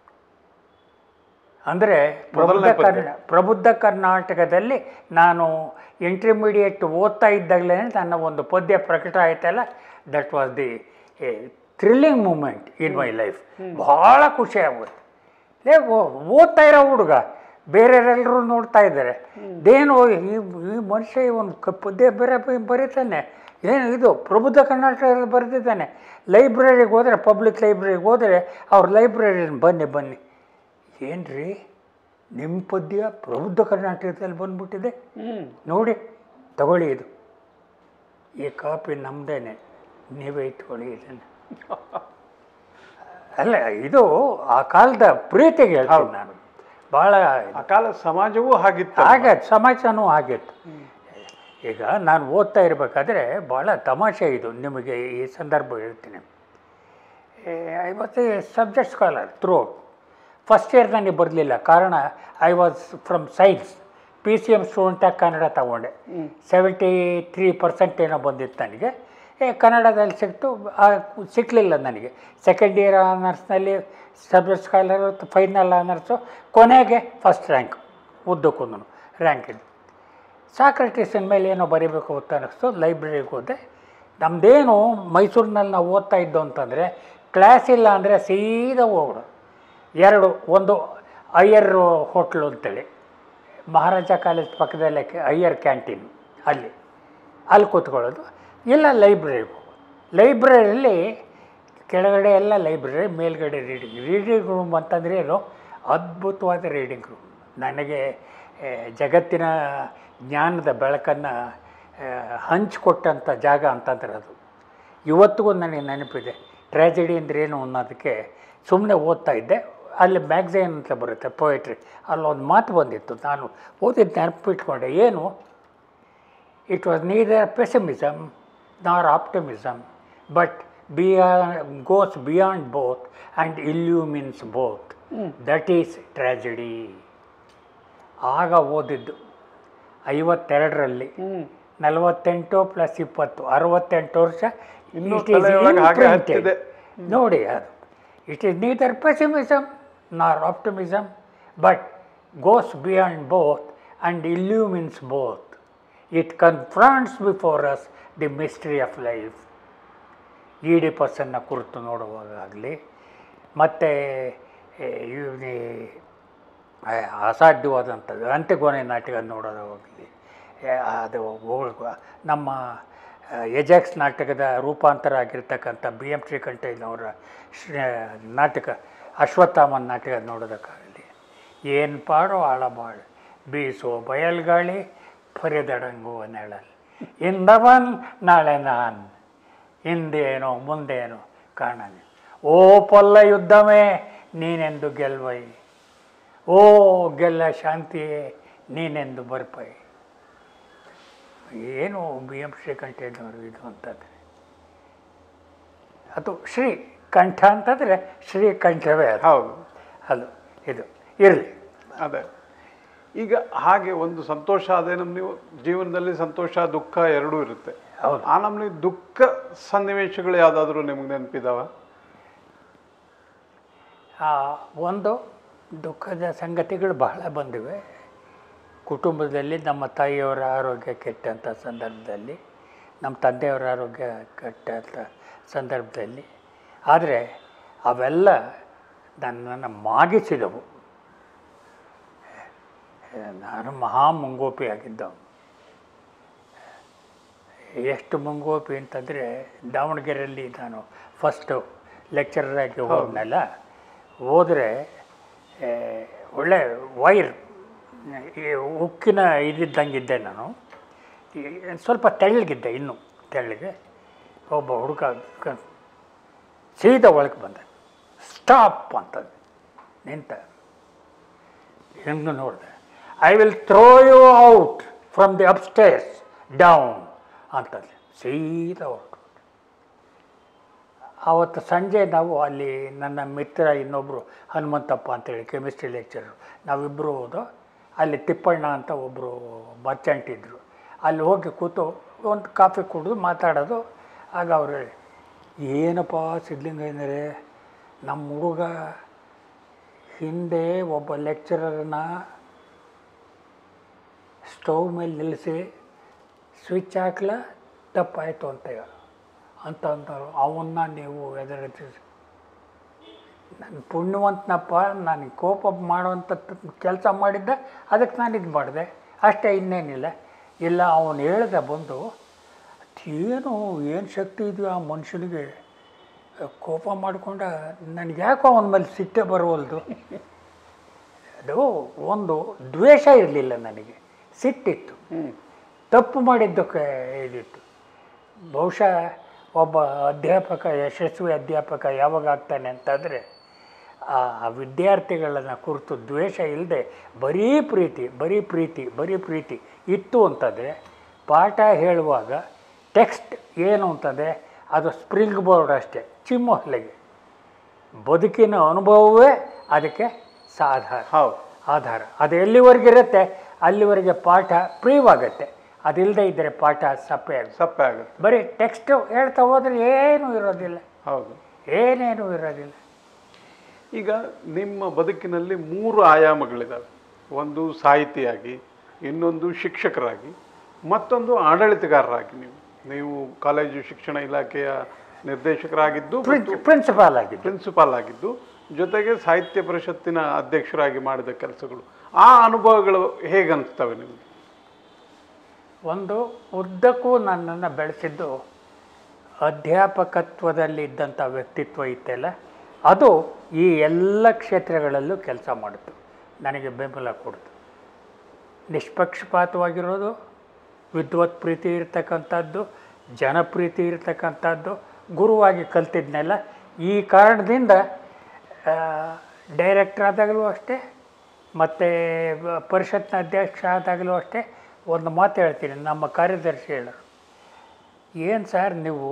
ಅಂದರೆ ಪ್ರಬುದ್ಧ ಕರ್ನಾಟಕದಲ್ಲಿ ನಾನು ಇಂಟರ್ಮೀಡಿಯೇಟ್ ಓದ್ತಾ ಇದ್ದಾಗಲೇ ನನ್ನ ಒಂದು ಪದ್ಯ ಪ್ರಕಟ ಆಯ್ತಲ್ಲ, that was the thrilling moment in my life. ಭಾಳ ಖುಷಿ ಆಗುತ್ತೆ. ಓದ್ತಾ ಇರೋ ಹುಡುಗ ಬೇರೆಯವರೆಲ್ಲರೂ ನೋಡ್ತಾ ಇದ್ದಾರೆ, ಇದೇನು ಈ ಮನುಷ್ಯ ಒಂದು ಪದ್ಯ ಬೇರೆ ಬರೀತಾನೆ, ಏನು ಇದು ಪ್ರಬುದ್ಧ ಕರ್ನಾಟಕದಲ್ಲಿ ಬರೆದಿದ್ದಾನೆ. ಲೈಬ್ರರಿಗೆ ಹೋದರೆ, ಪಬ್ಲಿಕ್ ಲೈಬ್ರರಿಗೆ ಹೋದರೆ ಅವ್ರ ಲೈಬ್ರರಿ ಬನ್ನಿ ಏನು ರೀ ನಿಮ್ಮ ಪದ್ಯ ಪ್ರಬುದ್ಧ ಕರ್ನಾಟಕದಲ್ಲಿ ಬಂದ್ಬಿಟ್ಟಿದೆ, ನೋಡಿ ತಗೊಳ್ಳಿ, ಇದು ಈ ಕಾಪಿ ನಮ್ಮದೇನೆ, ನೀವೇ ಇಟ್ಕೊಳ್ಳಿ ಇದನ್ನು. ಅಲ್ಲ, ಇದು ಆ ಕಾಲದ ಪ್ರೀತಿಗೆ ಹೇಳ್ತೀನಿ ನಾನು. ಭಾಳ ಆ ಕಾಲ ಸಮಾಜವೂ ಹಾಗಿತ್ತು. ಸಮಾಜನೂ ಆಗಿತ್ತು. ಈಗ ನಾನು ಓದ್ತಾ ಇರಬೇಕಾದ್ರೆ ಭಾಳ ತಮಾಷೆ ಇದು ನಿಮಗೆ ಈ ಸಂದರ್ಭ ಹೇಳ್ತೀನಿ. I was a subject scholar throughout. First year ನನಗೆ ಬರಲಿಲ್ಲ, ಕಾರಣ I was from science. PCM ಸ್ಟೂಡೆಂಟಾಗಿ ಕನ್ನಡ ತಗೊಂಡೆ. 73% ಏನೋ ಬಂದಿತ್ತು ನನಗೆ. ಕನ್ನಡದಲ್ಲಿ ಸಿಕ್ಕಲಿಲ್ಲ ನನಗೆ. ಸೆಕೆಂಡ್ ಇಯರ್ ಆನರ್ಸ್ನಲ್ಲಿ ಸಬ್ಜೆಕ್ಟ್ ಸ್ಕಾಲರ್, ಫೈನಲ್ ಆನರ್ಸು, ಕೊನೆಗೆ ಫಸ್ಟ್ ರ್ಯಾಂಕ್, ಉದ್ದಕ್ಕೂ ರ್ಯಾಂಕ್ ಇದೆ. ಸಾಕ್ರೆಟಿಸನ್ ಮೇಲೆ ಏನೋ ಬರೀಬೇಕು ಅಂತ ಅನ್ನಿಸ್ತು. ಲೈಬ್ರರಿಗೆ ಹೋದೆ. ನಮ್ಮದೇನು ಮೈಸೂರಿನಲ್ಲಿ ನಾವು ಓದ್ತಾ ಇದ್ದೋ ಅಂತಂದರೆ ಕ್ಲಾಸ್ ಇಲ್ಲ ಅಂದರೆ ಸೀದಾ ಹೋಗೋದು. ಒಂದು ಅಯ್ಯರ್ ಹೋಟ್ಲು ಅಂತೇಳಿ, ಮಹಾರಾಜ ಕಾಲೇಜ್ ಪಕ್ಕದಲ್ಲೇ ಅಯ್ಯರ್ ಕ್ಯಾಂಟೀನ್, ಅಲ್ಲಿ ಕೂತ್ಕೊಳ್ಳೋದು. ಇಲ್ಲ ಲೈಬ್ರರಿಗೆ ಹೋಗೋದು. ಲೈಬ್ರರಿಯಲ್ಲಿ ಕೆಳಗಡೆ ಎಲ್ಲ ಲೈಬ್ರರಿ, ಮೇಲ್ಗಡೆ ರೀಡಿಂಗ್ ರೂಮ್ ಅಂತಂದರೆ ಏನು ಅದ್ಭುತವಾದ ರೀಡಿಂಗ್ ರೂಮ್. ನನಗೆ ಜಗತ್ತಿನ ಜ್ಞಾನದ ಬೆಳಕನ್ನು ಹಂಚಿಕೊಟ್ಟಂಥ ಜಾಗ ಅಂತಂದ್ರೆ ಅದು ಇವತ್ತಿಗೂ ನನಗೆ ನೆನಪಿದೆ. ಟ್ರ್ಯಾಜಿಡಿ ಅಂದರೆ ಏನು ಅನ್ನೋದಕ್ಕೆ ಸುಮ್ಮನೆ ಓದ್ತಾ ಇದ್ದೆ. ಅಲ್ಲಿ ಮ್ಯಾಗ್ಝೈನ್ ಅಂತ ಬರುತ್ತೆ, ಪೊಯೆಟ್ರಿ, ಅಲ್ಲೊಂದು ಮಾತು ಬಂದಿತ್ತು. ನಾನು ಓದಿದ್ದು ನೆನಪಿಟ್ಕೊಂಡೆ. ಏನು? It was neither pessimism nor optimism, but goes beyond both and illumines both. That is tragedy. ಆಗ ಓದಿದ್ದು 52ರಲ್ಲಿ. 48 + 20 68 ವರ್ಷ. ನೋಡಿ, ಅದು it is neither pessimism nor optimism, but goes beyond both and illumines both. It confronts before us the mystery of life. ಈಡಿಪಸ್ಸನ್ನು ಕುರಿತು ನೋಡುವಾಗಲಿ, ಮತ್ತು ಅಸಾಧ್ಯವಾದಂಥದ್ದು ಅಂತ್ಯಗೊನೆ ನಾಟಕ ನೋಡೋದಾಗಲಿ, ಅದು ನಮ್ಮ ಎಜಾಕ್ಸ್ ನಾಟಕದ ರೂಪಾಂತರ ಆಗಿರ್ತಕ್ಕಂಥ BM ಶ್ರೀಕಂಠಯ್ಯನವರ ನಾಟಕ ಅಶ್ವತ್ಥಾಮನ್ ನಾಟಕ ನೋಡೋದಕ್ಕಾಗಲಿ, ಏನು ಪಾಡೋ ಆಳಬಾಳು, ಬೀಸೋ ಬಯಲ್ಗಾಳಿ, ಪರಿದಡಂಗುವ ನೆಳಲ್, ಇಂದವನ್ ನಾಳೆ ನಾನು, ಹಿಂದೇನೋ ಮುಂದೇನೋ ಕಾಣನೆ, ಓ ಪೊಲ್ಲ ಯುದ್ಧವೇ ನೀನೆಂದು ಗೆಲ್ವೈ, ಓ ಗೆಲ್ಲ ಶಾಂತಿಯೇ ನೀನೆಂದು ಬರ್ಪೈ. ಏನು BM ಶ್ರೀಕಂಠಯ್ಯನವರು ಇದು ಅಂತಂದರೆ, ಅದು ಶ್ರೀಕಂಠ ಅಂತಂದರೆ ಶ್ರೀಕಂಠವೇ ಅದು. ಹೌದು, ಅದು ಇದು ಇರಲಿ. ಅದೇ ಈಗ ಹಾಗೆ ಒಂದು ಸಂತೋಷ ಅದೇ ನೀವು ಜೀವನದಲ್ಲಿ ಸಂತೋಷ ದುಃಖ ಎರಡೂ ಇರುತ್ತೆ. ಹೌದು. ಆ ನಮ್ಮಲ್ಲಿ ದುಃಖ ಸನ್ನಿವೇಶಗಳು ಯಾವುದಾದ್ರೂ ನಿಮ್ಗೆ ನೆನಪಿದಾವ? ಒಂದು ದುಃಖದ ಸಂಗತಿಗಳು ಬಹಳ ಬಂದಿವೆ. ಕುಟುಂಬದಲ್ಲಿ ನಮ್ಮ ತಾಯಿಯವರ ಆರೋಗ್ಯ ಕೆಟ್ಟಂಥ ಸಂದರ್ಭದಲ್ಲಿ, ನಮ್ಮ ತಂದೆಯವರ ಆರೋಗ್ಯ ಕೆಟ್ಟಂಥ ಸಂದರ್ಭದಲ್ಲಿ. ಆದರೆ ಅವೆಲ್ಲ ನನ್ನನ್ನು ಮಾಗಿಸಿದವು. ನಾನು ಮಹಾ ಮುಂಗೋಪಿ ಆಗಿದ್ದವು. ಎಷ್ಟು ಮುಂಗೋಪಿ ಅಂತಂದರೆ, ದಾವಣಗೆರೆಯಲ್ಲಿ ನಾನು ಫಸ್ಟು ಲೆಕ್ಚರರಾಗಿ ಹೋದ್ನಲ್ಲ, ಹೋದರೆ ಒಳ್ಳೆ ವೈರ್ ಉಕ್ಕಿನ ಇದ್ದಂಗಿದ್ದೆ ನಾನು. ಸ್ವಲ್ಪ ತೆಳ್ಳಗಿದ್ದೆ, ಇನ್ನೂ ತೆಳ್ಳಗೆ. ಒಬ್ಬ ಹುಡುಗ ಸೀದಾ ಒಳಗೆ ಬಂದ. ಸ್ಟಾಪ್ ಅಂತಂದು ನಿಂತ. ಹೆಂಗೆ ನೋಡಿದೆ. I will throw you out from the upstairs down ಅಂತಂದೆ. ಸೀದಾ ಹೊರಟು. ಆವತ್ತು ಸಂಜೆ ನಾವು ಅಲ್ಲಿ ನನ್ನ ಮಿತ್ರ ಇನ್ನೊಬ್ಬರು ಹನುಮಂತಪ್ಪ ಅಂತೇಳಿ ಕೆಮಿಸ್ಟ್ರಿ ಲೆಕ್ಚರರು, ನಾವಿಬ್ಬರು ಹೋದೋ. ಅಲ್ಲಿ ತಿಪ್ಪಣ್ಣ ಅಂತ ಒಬ್ಬರು ಮರ್ಚೆಂಟ್ ಇದ್ದರು. ಅಲ್ಲಿ ಹೋಗಿ ಕೂತು ಒಂದು ಕಾಫಿ ಕುಡಿದು ಮಾತಾಡೋದು. ಆಗ ಅವರು ಹೇಳಿ, ಏನಪ್ಪ ಸಿದ್ಧಲಿಂಗಯ್ಯನವರೇ, ನಮ್ಮ ಹುಡುಗ ಹಿಂದೆ ಒಬ್ಬ ಲೆಕ್ಚರರನ್ನ ಸ್ಟವ್ ಮೇಲೆ ನಿಲ್ಲಿಸಿ ಸ್ವಿಚ್ ಹಾಕ್ಲ ತಪ್ಪಾಯಿತು ಅಂತಂದರು. ಅವನ್ನ ನೀವು ಎದುರಿಸಿ, ನಾನು ಪುಣ್ಯವಂತನಪ್ಪ, ನನಗೆ ಕೋಪ ಮಾಡುವಂಥ ಕೆಲಸ ಮಾಡಿದ್ದೆ, ಅದಕ್ಕೆ ನಾನು ಇದು ಮಾಡಿದೆ ಅಷ್ಟೇ, ಇನ್ನೇನಿಲ್ಲ. ಇಲ್ಲ, ಅವನು ಹೇಳ್ದೆ ಬಂದು, ಏನು ಶಕ್ತಿ ಇದೆಯೋ ಆ ಮನುಷ್ಯನಿಗೆ, ಕೋಪ ಮಾಡಿಕೊಂಡ, ನನಗೆ ಯಾಕೋ ಅವನ ಮೇಲೆ ಸಿಟ್ಟೆ ಬರುವಲ್ದು. ಅದು ಒಂದು ದ್ವೇಷ ಇರಲಿಲ್ಲ ನನಗೆ, ಸಿಟ್ಟಿತ್ತು. ತಪ್ಪು ಮಾಡಿದ್ದಕ್ಕೆ ಇದಿತ್ತು. ಬಹುಶಃ ಒಬ್ಬ ಅಧ್ಯಾಪಕ ಯಶಸ್ವಿ ಅಧ್ಯಾಪಕ ಯಾವಾಗ ಆಗ್ತಾನೆ ಅಂತಂದರೆ ಆ ವಿದ್ಯಾರ್ಥಿಗಳನ್ನು ಕುರಿತು ದ್ವೇಷ ಇಲ್ಲದೆ ಬರೀ ಪ್ರೀತಿ ಇತ್ತು ಅಂತಂದರೆ ಪಾಠ ಹೇಳುವಾಗ ಟೆಕ್ಸ್ಟ್ ಏನು ಅಂತಂದರೆ ಅದು ಸ್ಪ್ರಿಂಗ್ ಬೋರ್ಡ್ ಅಷ್ಟೇ, ಚಿಮ್ಮೊಹಲೆಗೆ. ಬದುಕಿನ ಅನುಭವವೇ ಅದಕ್ಕೆ ಆಧಾರ. ಅದು ಎಲ್ಲಿವರೆಗಿರುತ್ತೆ ಅಲ್ಲಿವರೆಗೆ ಪಾಠ ಪ್ರಿಯವಾಗುತ್ತೆ. ಅದಿಲ್ಲದೆ ಇದ್ದರೆ ಪಾಠ ಸಪ್ಪೆ ಆಗುತ್ತೆ. ಬರೀ ಟೆಕ್ಸ್ಟ್ ಹೇಳ್ತಾ ಹೋದರೆ ಏನೂ ಇರೋದಿಲ್ಲ. ಹೌದು, ಏನೇನೂ ಇರೋದಿಲ್ಲ. ಈಗ ನಿಮ್ಮ ಬದುಕಿನಲ್ಲಿ 3 ಆಯಾಮಗಳಿದ್ದಾವೆ. ಒಂದು ಸಾಹಿತಿಯಾಗಿ, ಇನ್ನೊಂದು ಶಿಕ್ಷಕರಾಗಿ, ಮತ್ತೊಂದು ಆಡಳಿತಗಾರರಾಗಿ. ನೀವು ಕಾಲೇಜು ಶಿಕ್ಷಣ ಇಲಾಖೆಯ ನಿರ್ದೇಶಕರಾಗಿದ್ದು, ಪ್ರಿನ್ಸಿಪಾಲ್ ಆಗಿದ್ದು, ಜೊತೆಗೆ ಸಾಹಿತ್ಯ ಪರಿಷತ್ತಿನ ಅಧ್ಯಕ್ಷರಾಗಿ ಮಾಡಿದ ಕೆಲಸಗಳು, ಆ ಅನುಭವಗಳು ಹೇಗನ್ನಿಸ್ತವೆ ನಿಮಗೆ? ಒಂದು ಉದ್ದಕ್ಕೂ ನನ್ನನ್ನು ಬೆಳೆಸಿದ್ದು ಅಧ್ಯಾಪಕತ್ವದಲ್ಲಿ ಇದ್ದಂಥ ವ್ಯಕ್ತಿತ್ವ ಇತ್ತಲ್ಲ, ಅದು ಈ ಎಲ್ಲ ಕ್ಷೇತ್ರಗಳಲ್ಲೂ ಕೆಲಸ ಮಾಡಿತು, ನನಗೆ ಬೆಂಬಲ ಕೊಡ್ತು. ನಿಷ್ಪಕ್ಷಪಾತವಾಗಿರೋದು, ವಿದ್ವತ್ ಪ್ರೀತಿ ಇರ್ತಕ್ಕಂಥದ್ದು, ಜನಪ್ರೀತಿ ಇರ್ತಕ್ಕಂಥದ್ದು, ಗುರುವಾಗಿ ಕಲ್ತಿದ್ನೆಲ್ಲ. ಈ ಕಾರಣದಿಂದ ಡೈರೆಕ್ಟರ್ ಆದಾಗಲೂ ಅಷ್ಟೇ, ಮತ್ತು ಪರಿಷತ್ನ ಅಧ್ಯಕ್ಷ ಆದಾಗಲೂ ಅಷ್ಟೇ ಒಂದು ಮಾತು ಹೇಳ್ತೀನಿ. ನಮ್ಮ ಕಾರ್ಯದರ್ಶಿ ಹೇಳೋರು, ಏನು ಸರ್ ನೀವು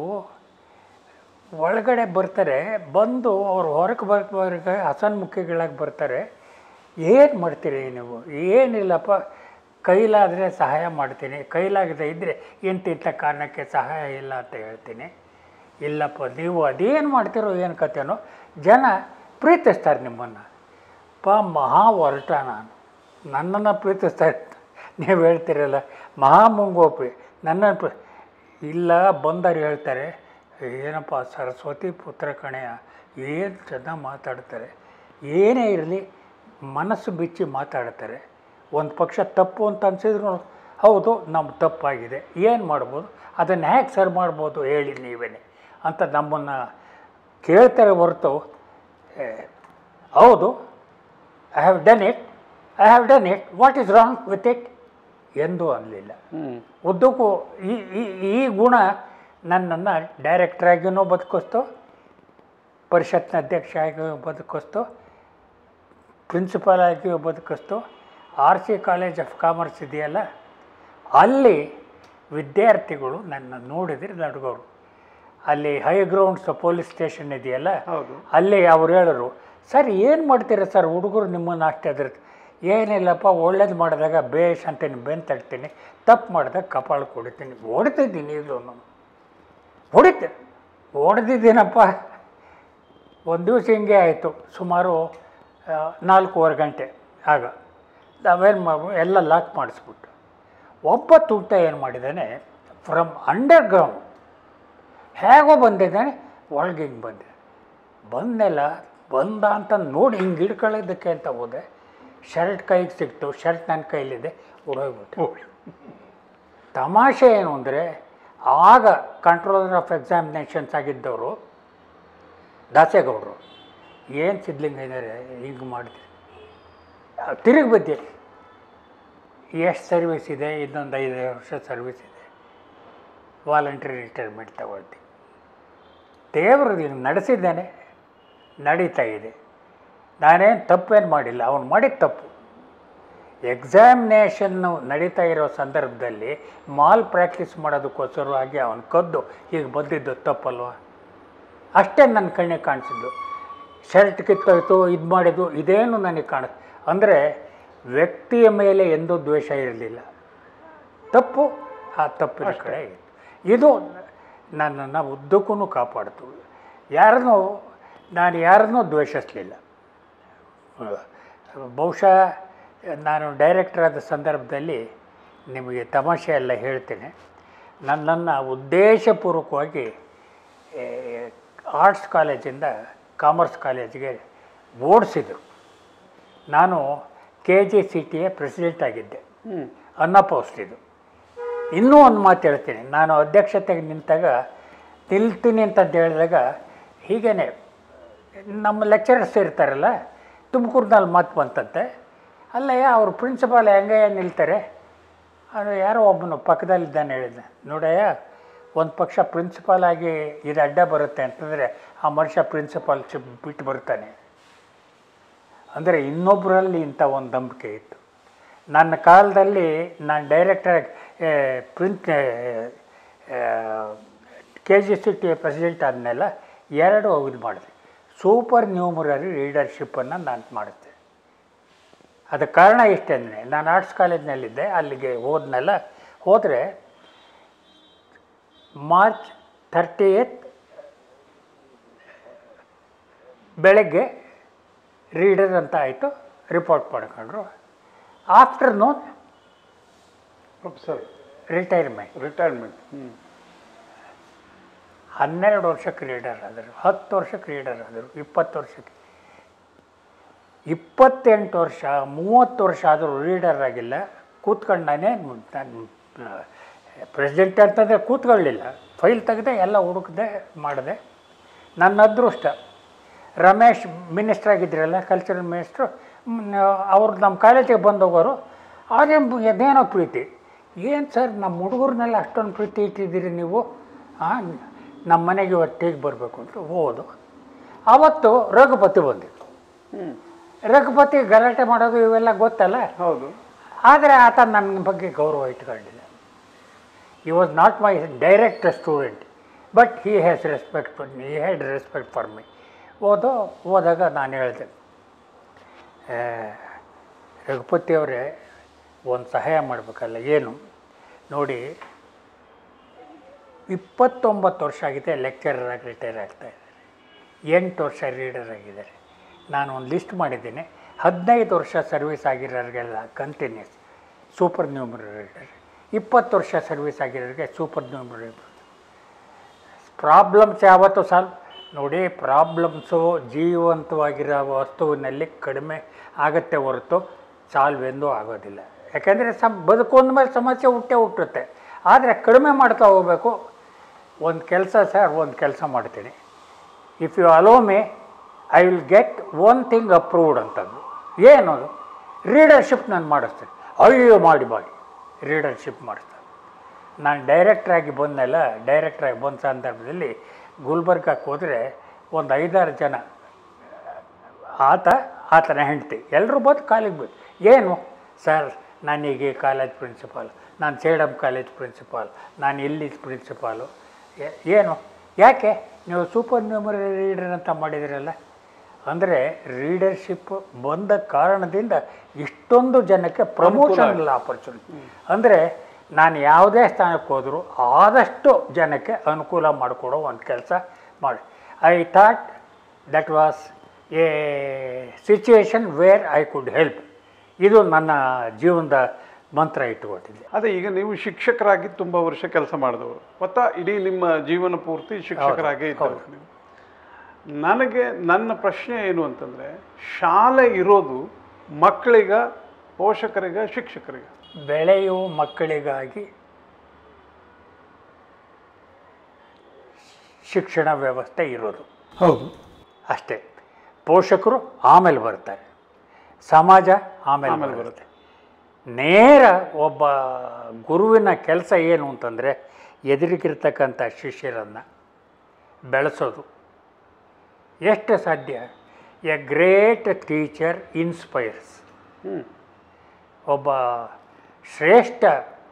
ಒಳಗಡೆ ಬರ್ತಾರೆ, ಬಂದು ಅವ್ರು ಹೊರಗೆ ಬರ್ಬರ್ಗೆ ಹಸನ್ಮುಖಿಗಳಾಗಿ ಬರ್ತಾರೆ, ಏನು ಮಾಡ್ತೀರಿ ನೀವು? ಏನಿಲ್ಲಪ್ಪ, ಕೈಲಾದರೆ ಸಹಾಯ ಮಾಡ್ತೀನಿ, ಕೈಲಾಗದೆ ಇದ್ದರೆ ಇಂತಿಂಥ ಕಾರಣಕ್ಕೆ ಸಹಾಯ ಇಲ್ಲ ಅಂತ ಹೇಳ್ತೀನಿ. ಇಲ್ಲಪ್ಪ ನೀವು ಅದೇನು ಮಾಡ್ತೀರೋ ಏನು ಕಥೆನೋ, ಜನ ಪ್ರೀತಿಸ್ತಾರೆ ನಿಮ್ಮನ್ನು. ಮಹಾ ಹೊರಟ ನನ್ನನ್ನು ಪ್ರೀತಿಸ್ತಾರೆ. ನೀವು ಹೇಳ್ತೀರಲ್ಲ ಮಹಾಮುಂಗೋಪಿ, ನನ್ನನ್ನು ಇಲ್ಲ ಬಂದರು ಹೇಳ್ತಾರೆ, ಏನಪ್ಪ ಸರಸ್ವತಿ ಪುತ್ರ ಕಣೆಯ, ಏನು ಚೆನ್ನಾಗಿ ಮಾತಾಡ್ತಾರೆ, ಏನೇ ಇರಲಿ ಮನಸ್ಸು ಬಿಚ್ಚಿ ಮಾತಾಡ್ತಾರೆ. ಒಂದು ಪಕ್ಷ ತಪ್ಪು ಅಂತ ಅನಿಸಿದ್ರು ಹೌದು ನಮ್ಮ ತಪ್ಪಾಗಿದೆ, ಏನು ಮಾಡ್ಬೋದು, ಅದನ್ನು ಹೇಗೆ ಸರಿ ಮಾಡ್ಬೋದು ಹೇಳಿ ನೀವೇ ಅಂತ ನಮ್ಮನ್ನು ಕೇಳ್ತಾರೆ ಹೊರತು ಹೌದು I have done it what is wrong with it ಎಂದೂ ಅನ್ನಲಿಲ್ಲ. ಉದ್ದಕ್ಕೂ ಈ ಗುಣ ನನ್ನನ್ನು ಡೈರೆಕ್ಟ್ರಾಗಿಯೂ ಬದುಕಿಸ್ತು, ಪರಿಷತ್ನ ಅಧ್ಯಕ್ಷ ಆಗಿಯೂ ಬದುಕಿಸ್ತು, ಪ್ರಿನ್ಸಿಪಾಲ್ ಆಗಿಯೂ ಬದುಕಿಸ್ತು. RC ಕಾಲೇಜ್ ಆಫ್ ಕಾಮರ್ಸ್ ಇದೆಯಲ್ಲ, ಅಲ್ಲಿ ವಿದ್ಯಾರ್ಥಿಗಳು ನನ್ನ ನೋಡಿದರೆ ನಡ್ಗೋರು. ಅಲ್ಲಿ ಹೈ ಗ್ರೌಂಡ್ಸ್ ಪೊಲೀಸ್ ಸ್ಟೇಷನ್ ಇದೆಯಲ್ಲ, ಅಲ್ಲಿ ಅವ್ರು ಹೇಳೋರು, ಸರ್ ಏನು ಮಾಡ್ತೀರಾ ಸರ್ ಹುಡುಗರು ನಿಮ್ಮನ್ನು ಅಷ್ಟೇ ಅದ್ರ, ಏನಿಲ್ಲಪ್ಪ ಒಳ್ಳೇದು ಮಾಡಿದಾಗ ಬೇಷ್ ಅಂತೀನಿ, ಬೆನ್ನು ತಡ್ತೀನಿ, ತಪ್ಪು ಮಾಡಿದಾಗ ಕಪಾಳ ಕೊಡ್ತೀನಿ. ಹೊಡಿತಿದ್ದೀನಿ, ಈಗಲೂ ಹೊಡೆದಿದ್ದೀನಪ್ಪ. ಒಂದು ದಿವಸ ಹಿಂಗೆ ಆಯಿತು, ಸುಮಾರು 4:15 ಗಂಟೆ. ಆಗ ನಾವೇನು ಮಾಡ್ಬೋದು, ಎಲ್ಲ ಲಾಕ್ ಮಾಡಿಸ್ಬಿಟ್ಟು ಒಬ್ಬ ತುಂಟ ಏನು ಮಾಡಿದ್ದಾನೆ, ಫ್ರಮ್ ಅಂಡರ್ಗ್ರೌಂಡ್ ಹೇಗೋ ಬಂದಿದ್ದಾನೆ, ಒಳಗೆ ಹಿಂಗೆ ಬಂದೆಲ್ಲ ಬಂದ ಅಂತ ನೋಡಿ ಹಿಂಗೆ ಹಿಡ್ಕೊಳ್ಳೋದಕ್ಕೆ ಅಂತ ಹೋದೆ. ಶರ್ಟ್ ಕೈಗೆ ಸಿಕ್ತು, ಶರ್ಟ್ ನನ್ನ ಕೈಲಿದೆ, ಹೊಡೋಗ್ಬಿಟ್ಟು. ತಮಾಷೆ ಏನು ಅಂದರೆ, ಆಗ ಕಂಟ್ರೋಲರ್ ಆಫ್ ಎಕ್ಸಾಮಿನೇಷನ್ಸ್ ಆಗಿದ್ದವರು ದಾಸೇಗೌಡರು, ಏನು ಸಿದ್ಲಿಂಗ ಇದ್ದಾರೆ ಹಿಂಗೆ ಮಾಡಿದೆ, ತಿರುಗಿ ಬದ್ದೆ, ಎಷ್ಟು ಸರ್ವಿಸ್ ಇದೆ, ಇನ್ನೊಂದು 5 ವರ್ಷ ಸರ್ವಿಸ್ ಇದೆ, ವಾಲಂಟ್ರಿ ರಿಟೈರ್ಮೆಂಟ್ ತಗೊಳ್ತೀನಿ. ದೇವರು ಹಿಂಗೆ ನಡೆಸಿದ್ದೇನೆ, ನಡೀತಾ ಇದೆ, ನಾನೇನು ತಪ್ಪೇನು ಮಾಡಿಲ್ಲ, ಅವನು ಮಾಡಿದ ತಪ್ಪು. ಎಕ್ಸಾಮಿನೇಷನ್ನು ನಡೀತಾ ಇರೋ ಸಂದರ್ಭದಲ್ಲಿ ಮಾಲ್ ಪ್ರಾಕ್ಟೀಸ್ ಮಾಡೋದಕ್ಕೋಸ್ಕರವಾಗಿ ಅವನು ಕದ್ದು ಹೀಗೆ ಬಂದಿದ್ದು ತಪ್ಪಲ್ವ, ಅಷ್ಟೇ ನನ್ನ ಕಣ್ಣಿಗೆ ಕಾಣಿಸಿದ್ದು. ಶರ್ಟ್ ಕಿತ್ತೋಯ್ತು, ಇದು ಮಾಡಿದ್ದು, ಇದೇನು ನನಗೆ ಕಾಣಿಸ್ತು. ಅಂದರೆ ವ್ಯಕ್ತಿಯ ಮೇಲೆ ಎಂದೂ ದ್ವೇಷ ಇರಲಿಲ್ಲ, ತಪ್ಪು ಆ ತಪ್ಪಿನ ಕಡೆ ಇತ್ತು. ಇದು ನನ್ನನ್ನು ಉದ್ದಕ್ಕೂ ಕಾಪಾಡ್ತು. ನಾನು ಯಾರನ್ನೂ ದ್ವೇಷಿಸಲಿಲ್ಲ. ಬಹುಶಃ ನಾನು ಡೈರೆಕ್ಟರ್ ಆದ ಸಂದರ್ಭದಲ್ಲಿ ನಿಮಗೆ ತಮಾಷೆ ಎಲ್ಲ ಹೇಳ್ತೇನೆ. ನನ್ನನ್ನು ಉದ್ದೇಶಪೂರ್ವಕವಾಗಿ ಆರ್ಟ್ಸ್ ಕಾಲೇಜಿಂದ ಕಾಮರ್ಸ್ ಕಾಲೇಜಿಗೆ ಓಡಿಸಿದರು. ನಾನು KGCTಯ ಪ್ರೆಸಿಡೆಂಟ್ ಆಗಿದ್ದೆ, ಅನ್ನಪೋಸ್ಟ್ ಇದು. ಇನ್ನೂ ಒಂದು ಮಾತು ಹೇಳ್ತೀನಿ, ನಾನು ಅಧ್ಯಕ್ಷತೆಗೆ ನಿಂತಾಗ ನಿಲ್ತೀನಿ ಅಂತಂದು ಹೇಳಿದಾಗ ಹೀಗೇ ನಮ್ಮ ಲೆಕ್ಚರರ್ಸ್ ಇರ್ತಾರಲ್ಲ, ತುಮಕೂರಿನಲ್ಲಿ ಮಾತು ಬಂತಂತೆ, ಅಲ್ಲಯ್ಯ ಅವರು ಪ್ರಿನ್ಸಿಪಾಲ್ ಹೆಂಗೆ ನಿಲ್ತಾರೆ, ಅದು ಯಾರೋ ಒಬ್ಬನು ಪಕ್ಕದಲ್ಲಿದ್ದಾನೆ ಹೇಳಿದ್ದೆ, ನೋಡಯ್ಯ ಒಂದು ಪಕ್ಷ ಪ್ರಿನ್ಸಿಪಾಲ್ ಆಗಿ ಇದು ಅಡ್ಡ ಬರುತ್ತೆ ಅಂತಂದರೆ ಆ ಮನುಷ್ಯ ಪ್ರಿನ್ಸಿಪಾಲ್ಶಿಪ್ ಬಿಟ್ಟು ಬರ್ತಾನೆ. ಅಂದರೆ ಇನ್ನೊಬ್ಬರಲ್ಲಿ ಇಂಥ ಒಂದು ನಂಬಿಕೆ ಇತ್ತು. ನನ್ನ ಕಾಲದಲ್ಲಿ ನಾನು ಡೈರೆಕ್ಟರ್ KGCT ಪ್ರೆಸಿಡೆಂಟ್ ಆದಮೇಲೆ 2 ಇದು ಮಾಡಿದೆ. ಸೂಪರ್ ನ್ಯೂಮರರಿ ಲೀಡರ್ಶಿಪ್ಪನ್ನು ನಾನು ಮಾಡಿದೆ. ಅದಕ್ಕೆ ಕಾರಣ ಇಷ್ಟೇ ಅಂದರೆ ನಾನು ಆರ್ಟ್ಸ್ ಕಾಲೇಜ್ನಲ್ಲಿದ್ದೆ, ಅಲ್ಲಿಗೆ ಹೋದರೆ ಮಾರ್ಚ್ 30th ಬೆಳಗ್ಗೆ ರೀಡರ್ ಅಂತ ಆಯಿತು, ರಿಪೋರ್ಟ್ ಮಾಡ್ಕೊಂಡ್ರು. Afternoon professor retirement. 12 ವರ್ಷಕ್ಕೆ ರೀಡರ್ ಆದರು, 10 ವರ್ಷಕ್ಕೆ ರೀಡರ್ ಆದರು, 20 ವರ್ಷಕ್ಕೆ, 28 ವರ್ಷ 30 ವರ್ಷ ಆದರೂ ರೀಡರ್ ಆಗಿಲ್ಲ. ಕೂತ್ಕೊಂಡು ನಾನು ಪ್ರೆಸಿಡೆಂಟ್ ಅಂತಂದರೆ ಕೂತ್ಕೊಳ್ಳಿಲ್ಲ, ಫೈಲ್ ತೆಗೆದೆ, ಎಲ್ಲ ಹುಡುಕಿದೆ, ಮಾಡಿದೆ. ನನ್ನ ಅದೃಷ್ಟ ರಮೇಶ್ ಮಿನಿಸ್ಟ್ರ್ ಆಗಿದ್ರಲ್ಲ, ಕಲ್ಚರಲ್ ಮಿನಿಸ್ಟ್ರು, ಅವ್ರು ನಮ್ಮ ಕಾಲೇಜಿಗೆ ಬಂದೋಗೋರು. ಅದೇನೋ ಪ್ರೀತಿ, ಏನು ಸರ್ ನಮ್ಮ ಹುಡುಗರನ್ನೆಲ್ಲ ಅಷ್ಟೊಂದು ಪ್ರೀತಿ ಇಟ್ಟಿದ್ದೀರಿ ನೀವು, ನಮ್ಮ ಮನೆಗೆ ಇವತ್ತಿಗೆ ಬರಬೇಕು ಅಂತ ಹೋದು. ಆವತ್ತು ರಘುಪತಿ ಬಂದಿತ್ತು. ರಘುಪತಿ ಗಲಾಟೆ ಮಾಡೋದು ಇವೆಲ್ಲ ಗೊತ್ತಲ್ಲ. ಹೌದು. ಆದರೆ ಆತ ನನ್ನ ಬಗ್ಗೆ ಗೌರವ ಇಟ್ಕೊಂಡಿಲ್ಲ. He was not my direct student, but he has respect he had respect for my. ಹೋದಾಗ ನಾನು ಹೇಳಿದೆ, ರಘುಪತಿ ಅವರೇ ಒಂದು ಸಹಾಯ ಮಾಡಬೇಕಲ್ಲ. ಏನು ನೋಡಿ, 29 ವರ್ಷ ಆಗಿದೆ ಲೆಕ್ಚರರ್ ಆಗಿ ರಿಟೈರ್ ಆಗ್ತಾಯಿದ್ದಾರೆ, 8 ವರ್ಷ ರೀಡರ್ ಆಗಿದ್ದಾರೆ. ನಾನು ಒಂದು ಲಿಸ್ಟ್ ಮಾಡಿದ್ದೀನಿ, 15 ವರ್ಷ ಸರ್ವಿಸ್ ಆಗಿರೋರಿಗೆಲ್ಲ ಕಂಟಿನ್ಯೂಸ್ ಸೂಪರ್ ನ್ಯೂಮರರಿ ರೀಡರ್, 20 ವರ್ಷ ಸರ್ವಿಸ್ ಆಗಿರೋರಿಗೆ ಸೂಪರ್ ನ್ಯೂಮರರಿ. ಪ್ರಾಬ್ಲಮ್ಸ್ ಯಾವತ್ತೂ ಸಾಲ್ವ್ ನೋಡಿ, ಪ್ರಾಬ್ಲಮ್ಸು ಜೀವಂತವಾಗಿರೋ ವಸ್ತುವಿನಲ್ಲಿ ಕಡಿಮೆ ಆಗುತ್ತೆ ಹೊರತು ಸಾಲ್ವ್ ಎಂದೂ ಆಗೋದಿಲ್ಲ. ಯಾಕೆಂದರೆ ಬದುಕೊಂದ ಮೇಲೆ ಸಮಸ್ಯೆ ಹುಟ್ಟುತ್ತೆ. ಆದರೆ ಕಡಿಮೆ ಮಾಡ್ತಾ ಹೋಗಬೇಕು. ಒಂದು ಕೆಲಸ ಮಾಡ್ತೀನಿ, if you allow me I will get one thing approved ಅಂತಂದು. ಏನದು? ರೀಡರ್ಶಿಪ್ ನಾನು ಮಾಡಿಸ್ತೇನೆ. ಅಯ್ಯೋ ಮಾಡಿ ರೀಡರ್ಶಿಪ್ ಮಾಡಿಸ್ತಾರೆ. ನಾನು ಡೈರೆಕ್ಟ್ರಾಗಿ ಬಂದ ಸಂದರ್ಭದಲ್ಲಿ ಗುಲ್ಬರ್ಗಕ್ಕೆ ಹೋದರೆ ಒಂದು 5-6 ಜನ, ಆತನ ಹೆಂಡತಿ, ಎಲ್ಲರೂ ಬಂದು ಕಾಲೇಜ್ ಬಂದು, ಏನು ಸರ್ ನಾನೀಗ ಕಾಲೇಜ್ ಪ್ರಿನ್ಸಿಪಾಲ್, ನಾನು ಸೇಡಮ್ ಕಾಲೇಜ್ ಪ್ರಿನ್ಸಿಪಾಲ್, ನಾನು ಇಲ್ಲಿ ಪ್ರಿನ್ಸಿಪಾಲು. ಏನು ಯಾಕೆ ನೀವು ಸೂಪರ್ ನ್ಯೂಮರರಿ ರೀಡರ್ ಅಂತ ಮಾಡಿದಿರಲ್ಲ? ಅಂದರೆ ರೀಡರ್ಶಿಪ್ ಬಂದ ಕಾರಣದಿಂದ ಇಷ್ಟೊಂದು ಜನಕ್ಕೆ ಪ್ರಮೋಷನಲ್ ಆಪರ್ಚುನಿಟಿ. ಅಂದರೆ ನಾನು ಯಾವುದೇ ಸ್ಥಾನಕ್ಕೆ ಹೋದರೂ ಆದಷ್ಟು ಜನಕ್ಕೆ ಅನುಕೂಲ ಮಾಡಿಕೊಡೋ ಒಂದು ಕೆಲಸ ಮಾಡಿ. I thought that was a situation where I could help. ಇದು ನನ್ನ ಜೀವನದ ಮಂತ್ರ ಇಟ್ಟುಕೊಟ್ಟಿದ್ದೆ. ಅದೇ, ಈಗ ನೀವು ಶಿಕ್ಷಕರಾಗಿ ತುಂಬ ವರ್ಷ ಕೆಲಸ ಮಾಡಿದವರು, ಇಡೀ ನಿಮ್ಮ ಜೀವನ ಪೂರ್ತಿ ಶಿಕ್ಷಕರಾಗೇ ಇದ್ದವರು ನೀವು. ನನ್ನ ಪ್ರಶ್ನೆ ಏನು ಅಂತಂದರೆ, ಶಾಲೆ ಇರೋದು ಮಕ್ಕಳಿಗ, ಪೋಷಕರಿಗ, ಶಿಕ್ಷಕರಿಗ? ಬೆಳೆಯುವ ಮಕ್ಕಳಿಗಾಗಿ ಶಿಕ್ಷಣ ವ್ಯವಸ್ಥೆ ಇರೋದು. ಹೌದು, ಅಷ್ಟೇ. ಪೋಷಕರು ಆಮೇಲೆ ಬರ್ತಾರೆ, ಸಮಾಜ ಆಮೇಲೆ ಬರುತ್ತೆ. ನೇರ ಒಬ್ಬ ಗುರುವಿನ ಕೆಲಸ ಏನು ಅಂತಂದರೆ, ಎದುರಿಗಿರ್ತಕ್ಕಂಥ ಶಿಷ್ಯರನ್ನು ಬೆಳೆಸೋದು. ಎಷ್ಟು ಸಾಧ್ಯ? A great teacher inspires. ಒಬ್ಬ ಶ್ರೇಷ್ಠ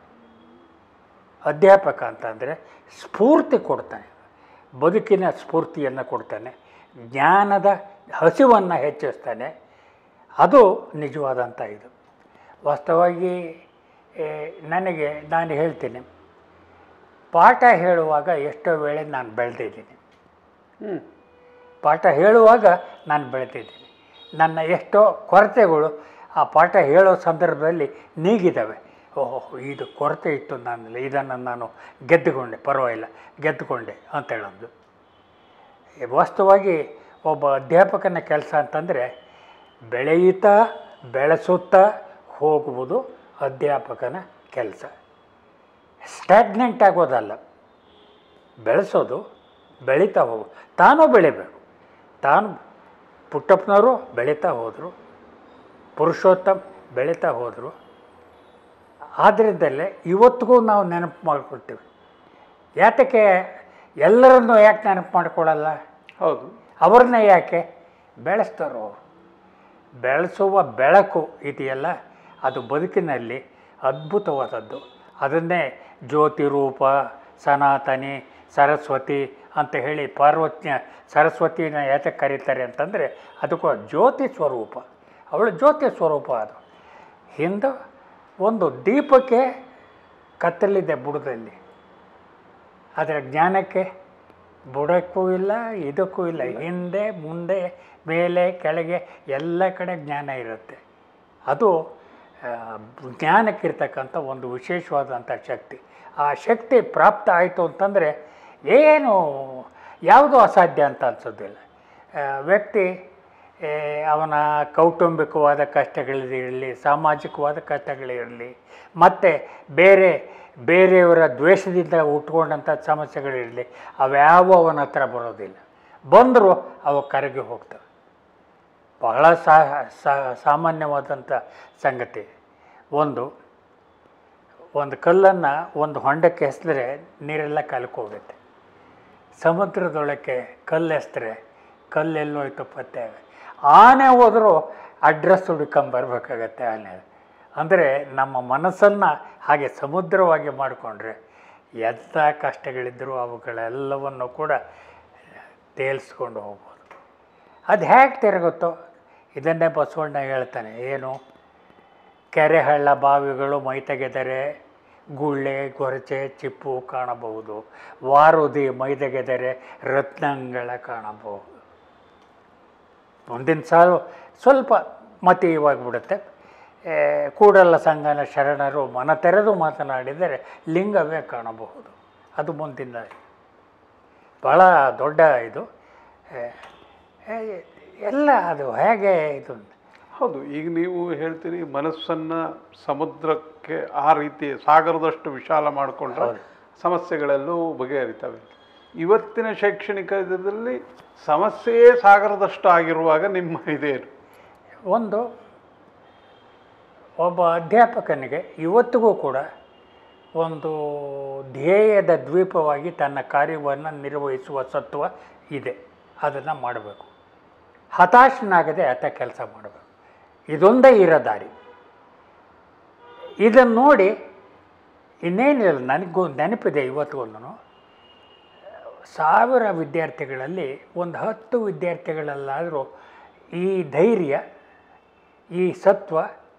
ಅಧ್ಯಾಪಕ ಅಂತಂದರೆ ಸ್ಫೂರ್ತಿ ಕೊಡ್ತಾನೆ, ಬದುಕಿನ ಸ್ಫೂರ್ತಿಯನ್ನು ಕೊಡ್ತಾನೆ, ಜ್ಞಾನದ ಹಸಿವನ್ನು ಹೆಚ್ಚಿಸ್ತಾನೆ. ಅದು ನಿಜವಾದಂಥ ಇದು. ವಾಸ್ತವವಾಗಿ ನಾನು ಹೇಳ್ತೀನಿ, ಪಾಠ ಹೇಳುವಾಗ ಎಷ್ಟೋ ವೇಳೆ ನಾನು ಬೆಳೆದಿದ್ದೀನಿ. ಪಾಠ ಹೇಳುವಾಗ ನಾನು ಬೆಳೆದಿದ್ದೀನಿ. ನನ್ನ ಎಷ್ಟೋ ಕೊರತೆಗಳು ಆ ಪಾಠ ಹೇಳೋ ಸಂದರ್ಭದಲ್ಲಿ ನೀಗಿದ್ದಾವೆ. ಓಹೋ, ಇದು ಕೊರತೆ ಇತ್ತು ನನ್ನಲ್ಲಿ, ಇದನ್ನು ನಾನು ಗೆದ್ದುಕೊಂಡೆ ಅಂತ ಹೇಳೋದು. ವಾಸ್ತವವಾಗಿ ಒಬ್ಬ ಅಧ್ಯಾಪಕನ ಕೆಲಸ ಅಂತಂದರೆ ಬೆಳೆಸುತ್ತಾ ಹೋಗುವುದು ಅಧ್ಯಾಪಕನ ಕೆಲಸ. ಸ್ಟ್ಯಾಗ್ನೆಂಟ್ ಆಗೋದಲ್ಲ, ಬೆಳೆಸೋದು, ಬೆಳೀತಾ ಹೋಗೋದು. ತಾನೂ ಬೆಳಿಬೇಕು. ಪುಟ್ಟಪ್ಪನವರು ಬೆಳೀತಾ ಹೋದರು, ಪುರುಷೋತ್ತಮ್ ಬೆಳೀತಾ ಹೋದರು. ಆದ್ದರಿಂದಲೇ ಇವತ್ತಿಗೂ ನಾವು ನೆನಪು ಮಾಡಿಕೊಳ್ತೀವಿ, ಯಾತಕ್ಕೆ ಎಲ್ಲರನ್ನೂ ಯಾಕೆ ನೆನಪು ಮಾಡ್ಕೊಳ್ಳಲ್ಲ? ಹೌದು. ಅವ್ರನ್ನ ಯಾಕೆ ಬೆಳೆಸ್ತಾರೋ? ಬೆಳೆಸುವ ಬೆಳಕು ಇದೆಯಲ್ಲ, ಅದು ಬದುಕಿನಲ್ಲಿ ಅದ್ಭುತವಾದದ್ದು. ಅದನ್ನೇ ಜ್ಯೋತಿ ರೂಪ, ಸನಾತನಿ, ಸರಸ್ವತಿ ಅಂತ ಹೇಳಿ ಸರಸ್ವತಿನ ಯಾತಕ್ಕೆ ಕರೀತಾರೆ ಅಂತಂದರೆ ಅದಕ್ಕೂ ಜ್ಯೋತಿ ಸ್ವರೂಪ, ಅವಳು ಜ್ಯೋತಿ ಸ್ವರೂಪ. ಅದು ಹಿಂದೆ ಒಂದು ದೀಪಕ್ಕೆ ಕತ್ತಲಿದೆ ಬುಡದಲ್ಲಿ, ಅದರ ಜ್ಞಾನಕ್ಕೆ ಬುಡಕ್ಕೂ ಇಲ್ಲ, ಇದಕ್ಕೂ ಇಲ್ಲ. ಹಿಂದೆ ಮುಂದೆ ಮೇಲೆ ಕೆಳಗೆ ಎಲ್ಲ ಕಡೆ ಜ್ಞಾನ ಇರುತ್ತೆ. ಅದು ಜ್ಞಾನಕ್ಕಿರ್ತಕ್ಕಂಥ ಒಂದು ವಿಶೇಷವಾದಂಥ ಶಕ್ತಿ. ಆ ಶಕ್ತಿ ಪ್ರಾಪ್ತ ಆಯಿತು ಅಂತಂದರೆ ಏನು ಯಾವುದೂ ಅಸಾಧ್ಯ ಅಂತ ಅನಿಸೋದಿಲ್ಲ. ವ್ಯಕ್ತಿ ಅವನ ಕೌಟುಂಬಿಕವಾದ ಕಷ್ಟಗಳಿರಲಿ, ಸಾಮಾಜಿಕವಾದ ಕಷ್ಟಗಳಿರಲಿ, ಮತ್ತು ಬೇರೆಯವರ ದ್ವೇಷದಿಂದ ಹುಟ್ಕೊಂಡಂಥ ಸಮಸ್ಯೆಗಳಿರಲಿ, ಅವ್ಯಾವ ಅವನ ಹತ್ರ ಬರೋದಿಲ್ಲ. ಬಂದರೂ ಅವು ಕರಗಿ ಹೋಗ್ತವೆ. ಬಹಳ ಸಾಮಾನ್ಯವಾದಂಥ ಸಂಗತಿ. ಒಂದು ಕಲ್ಲನ್ನು ಒಂದು ಹೊಂಡಕ್ಕೆ ಎಸೆದ್ರೆ ನೀರೆಲ್ಲ ಕಲ್ಕೋಗುತ್ತೆ. ಸಮುದ್ರದೊಳಕ್ಕೆ ಕಲ್ಲು ಎಸೆದ್ರೆ ಕಲ್ಲೆಲ್ಲೋಯ್ತು ಪತ್ತೆ. ಆನೆ ಹೋದರೂ ಅಡ್ರೆಸ್ ಹುಡ್ಕೊಂಬರ್ಬೇಕಾಗತ್ತೆ ಆನೆ. ಅಂದರೆ ನಮ್ಮ ಮನಸ್ಸನ್ನು ಹಾಗೆ ಸಮುದ್ರವಾಗಿ ಮಾಡಿಕೊಂಡ್ರೆ ಎಂಥ ಕಷ್ಟಗಳಿದ್ದರೂ ಅವುಗಳೆಲ್ಲವನ್ನು ಕೂಡ ತೇಲಿಸ್ಕೊಂಡು ಹೋಗ್ಬೋದು. ಅದು ಹೇಗೆ ತಿರುಗುತ್ತೋ ಇದನ್ನೇ ಬಸವಣ್ಣ ಹೇಳ್ತಾನೆ. ಏನು? ಕೆರೆ ಹಳ್ಳ ಬಾವಿಗಳು ಮೈತೆಗೆದರೆ ಗುಳ್ಳೆ ಗೊರಚೆ ಚಿಪ್ಪು ಕಾಣಬಹುದು, ವಾರುದಿ ಮೈದೆಗೆದರೆ ರತ್ನಗಳ ಕಾಣಬಹುದು. ಮುಂದಿನ ಸಾಲು ಸ್ವಲ್ಪ ಮತೀಯವಾಗಿಬಿಡುತ್ತೆ. ಕೂಡಲ ಸಂಗನ ಶರಣರು ಮನ ತೆರೆದು ಮಾತನಾಡಿದರೆ ಲಿಂಗವೇ ಕಾಣಬಹುದು. ಅದು ಮುಂದಿನ ಭಾಳ ದೊಡ್ಡ ಇದು ಎಲ್ಲ. ಅದು ಹೇಗೆ ಇದು? ಹೌದು. ಈಗ ನೀವು ಹೇಳ್ತೀರಿ ಮನಸ್ಸನ್ನು ಸಮುದ್ರಕ್ಕೆ ಆ ರೀತಿ ಸಾಗರದಷ್ಟು ವಿಶಾಲ ಮಾಡಿಕೊಂಡ್ರೆ ಸಮಸ್ಯೆಗಳೆಲ್ಲವೂ ಬಗೆಹರಿತವೆ. ಇವತ್ತಿನ ಶೈಕ್ಷಣಿಕ ಇದರಲ್ಲಿ ಸಮಸ್ಯೆಯೇ ಸಾಗರದಷ್ಟು ಆಗಿರುವಾಗ ನಿಮ್ಮ ಇದೇನು? ಒಬ್ಬ ಅಧ್ಯಾಪಕನಿಗೆ ಇವತ್ತಿಗೂ ಕೂಡ ಒಂದು ಧ್ಯೇಯದ ದ್ವೀಪವಾಗಿ ತನ್ನ ಕಾರ್ಯವನ್ನು ನಿರ್ವಹಿಸುವ ಸತ್ವ ಇದೆ. ಅದನ್ನು ಮಾಡಬೇಕು. ಹತಾಶನಾಗದೆ ಆತ ಕೆಲಸ ಮಾಡಬೇಕು. ಇದೊಂದೇ ಇರೋ ದಾರಿ. ಇದನ್ನು ನೋಡಿ ಇನ್ನೇನಿಲ್ಲ, ನನಗೂ ನೆನಪಿದೆ ಇವತ್ತಿಗೂ. 1000 ವಿದ್ಯಾರ್ಥಿಗಳಲ್ಲಿ ಒಂದು 10 ವಿದ್ಯಾರ್ಥಿಗಳಲ್ಲಾದರೂ ಈ ಧೈರ್ಯ, ಈ ಸತ್ವ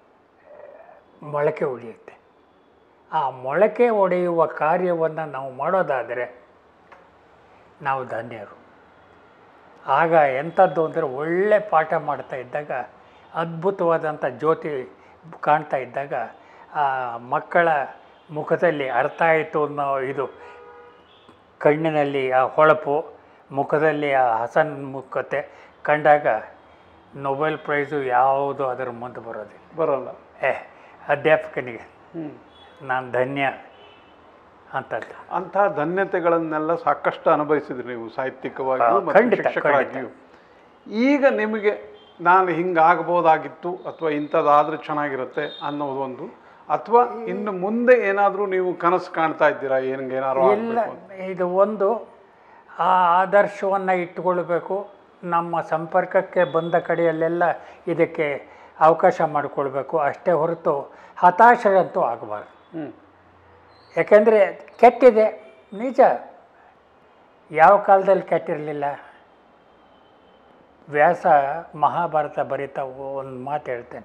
ಮೊಳಕೆ ಹೊಡೆಯುತ್ತೆ. ಆ ಮೊಳಕೆ ಹೊಡೆಯುವ ಕಾರ್ಯವನ್ನು ನಾವು ಮಾಡೋದಾದರೆ ನಾವು ಧನ್ಯರು. ಆಗ ಎಂಥದ್ದು ಅಂದರೆ ಒಳ್ಳೆ ಪಾಠ ಮಾಡ್ತಾ ಇದ್ದಾಗ, ಅದ್ಭುತವಾದಂಥ ಜ್ಯೋತಿ ಕಾಣ್ತಾ ಇದ್ದಾಗ, ಆ ಮಕ್ಕಳ ಮುಖದಲ್ಲಿ ಅರ್ಥ ಆಯಿತು ಅನ್ನೋ ಇದು, ಕಣ್ಣಿನಲ್ಲಿ ಆ ಹೊಳಪು, ಮುಖದಲ್ಲಿ ಆ ಹಸನ್ಮುಖತೆ ಕಂಡಾಗ ನೊಬೆಲ್ ಪ್ರೈಸು ಯಾವುದು ಅದರ ಮುಂದೆ ಬರಲ್ಲ. ಅಧ್ಯಾಪಕನಿಗೆ ನಾನು ಧನ್ಯ ಅಂತದ್ದು. ಅಂಥ ಧನ್ಯತೆಗಳನ್ನೆಲ್ಲ ಸಾಕಷ್ಟು ಅನುಭವಿಸಿದ್ರಿ ನೀವು ಸಾಹಿತ್ಯಿಕವಾಗಿಯೂ ಮತ್ತು ಶಿಕ್ಷಕರಾಗಿಯೂ. ಈಗ ನಿಮಗೆ ನಾನು ಹಿಂಗಾಗ್ಬೋದಾಗಿತ್ತು ಅಥವಾ ಇಂಥದ್ದಾದರೆ ಚೆನ್ನಾಗಿರುತ್ತೆ ಅನ್ನೋದೊಂದು, ಅಥವಾ ಇನ್ನು ಮುಂದೆ ಏನಾದರೂ ನೀವು ಕನಸು ಕಾಣ್ತಾ ಇದ್ದೀರಾ? ಏನಾದ್ರು ಇಲ್ಲ, ಇದು ಒಂದು ಆ ಆದರ್ಶವನ್ನು ಇಟ್ಟುಕೊಳ್ಬೇಕು. ನಮ್ಮ ಸಂಪರ್ಕಕ್ಕೆ ಬಂದ ಕಡೆಯಲ್ಲೆಲ್ಲ ಇದಕ್ಕೆ ಅವಕಾಶ ಮಾಡಿಕೊಳ್ಬೇಕು ಅಷ್ಟೇ ಹೊರತು ಹತಾಶರಂತೂ ಆಗಬಾರ್ದು. ಯಾಕೆಂದರೆ ಕೆಟ್ಟಿದೆ ನಿಜ. ಯಾವ ಕಾಲದಲ್ಲಿ ಕೆಟ್ಟಿರಲಿಲ್ಲ? ವ್ಯಾಸ ಮಹಾಭಾರತ ಬರೀತಾ ಒಂದು ಮಾತು ಹೇಳ್ತೇನೆ,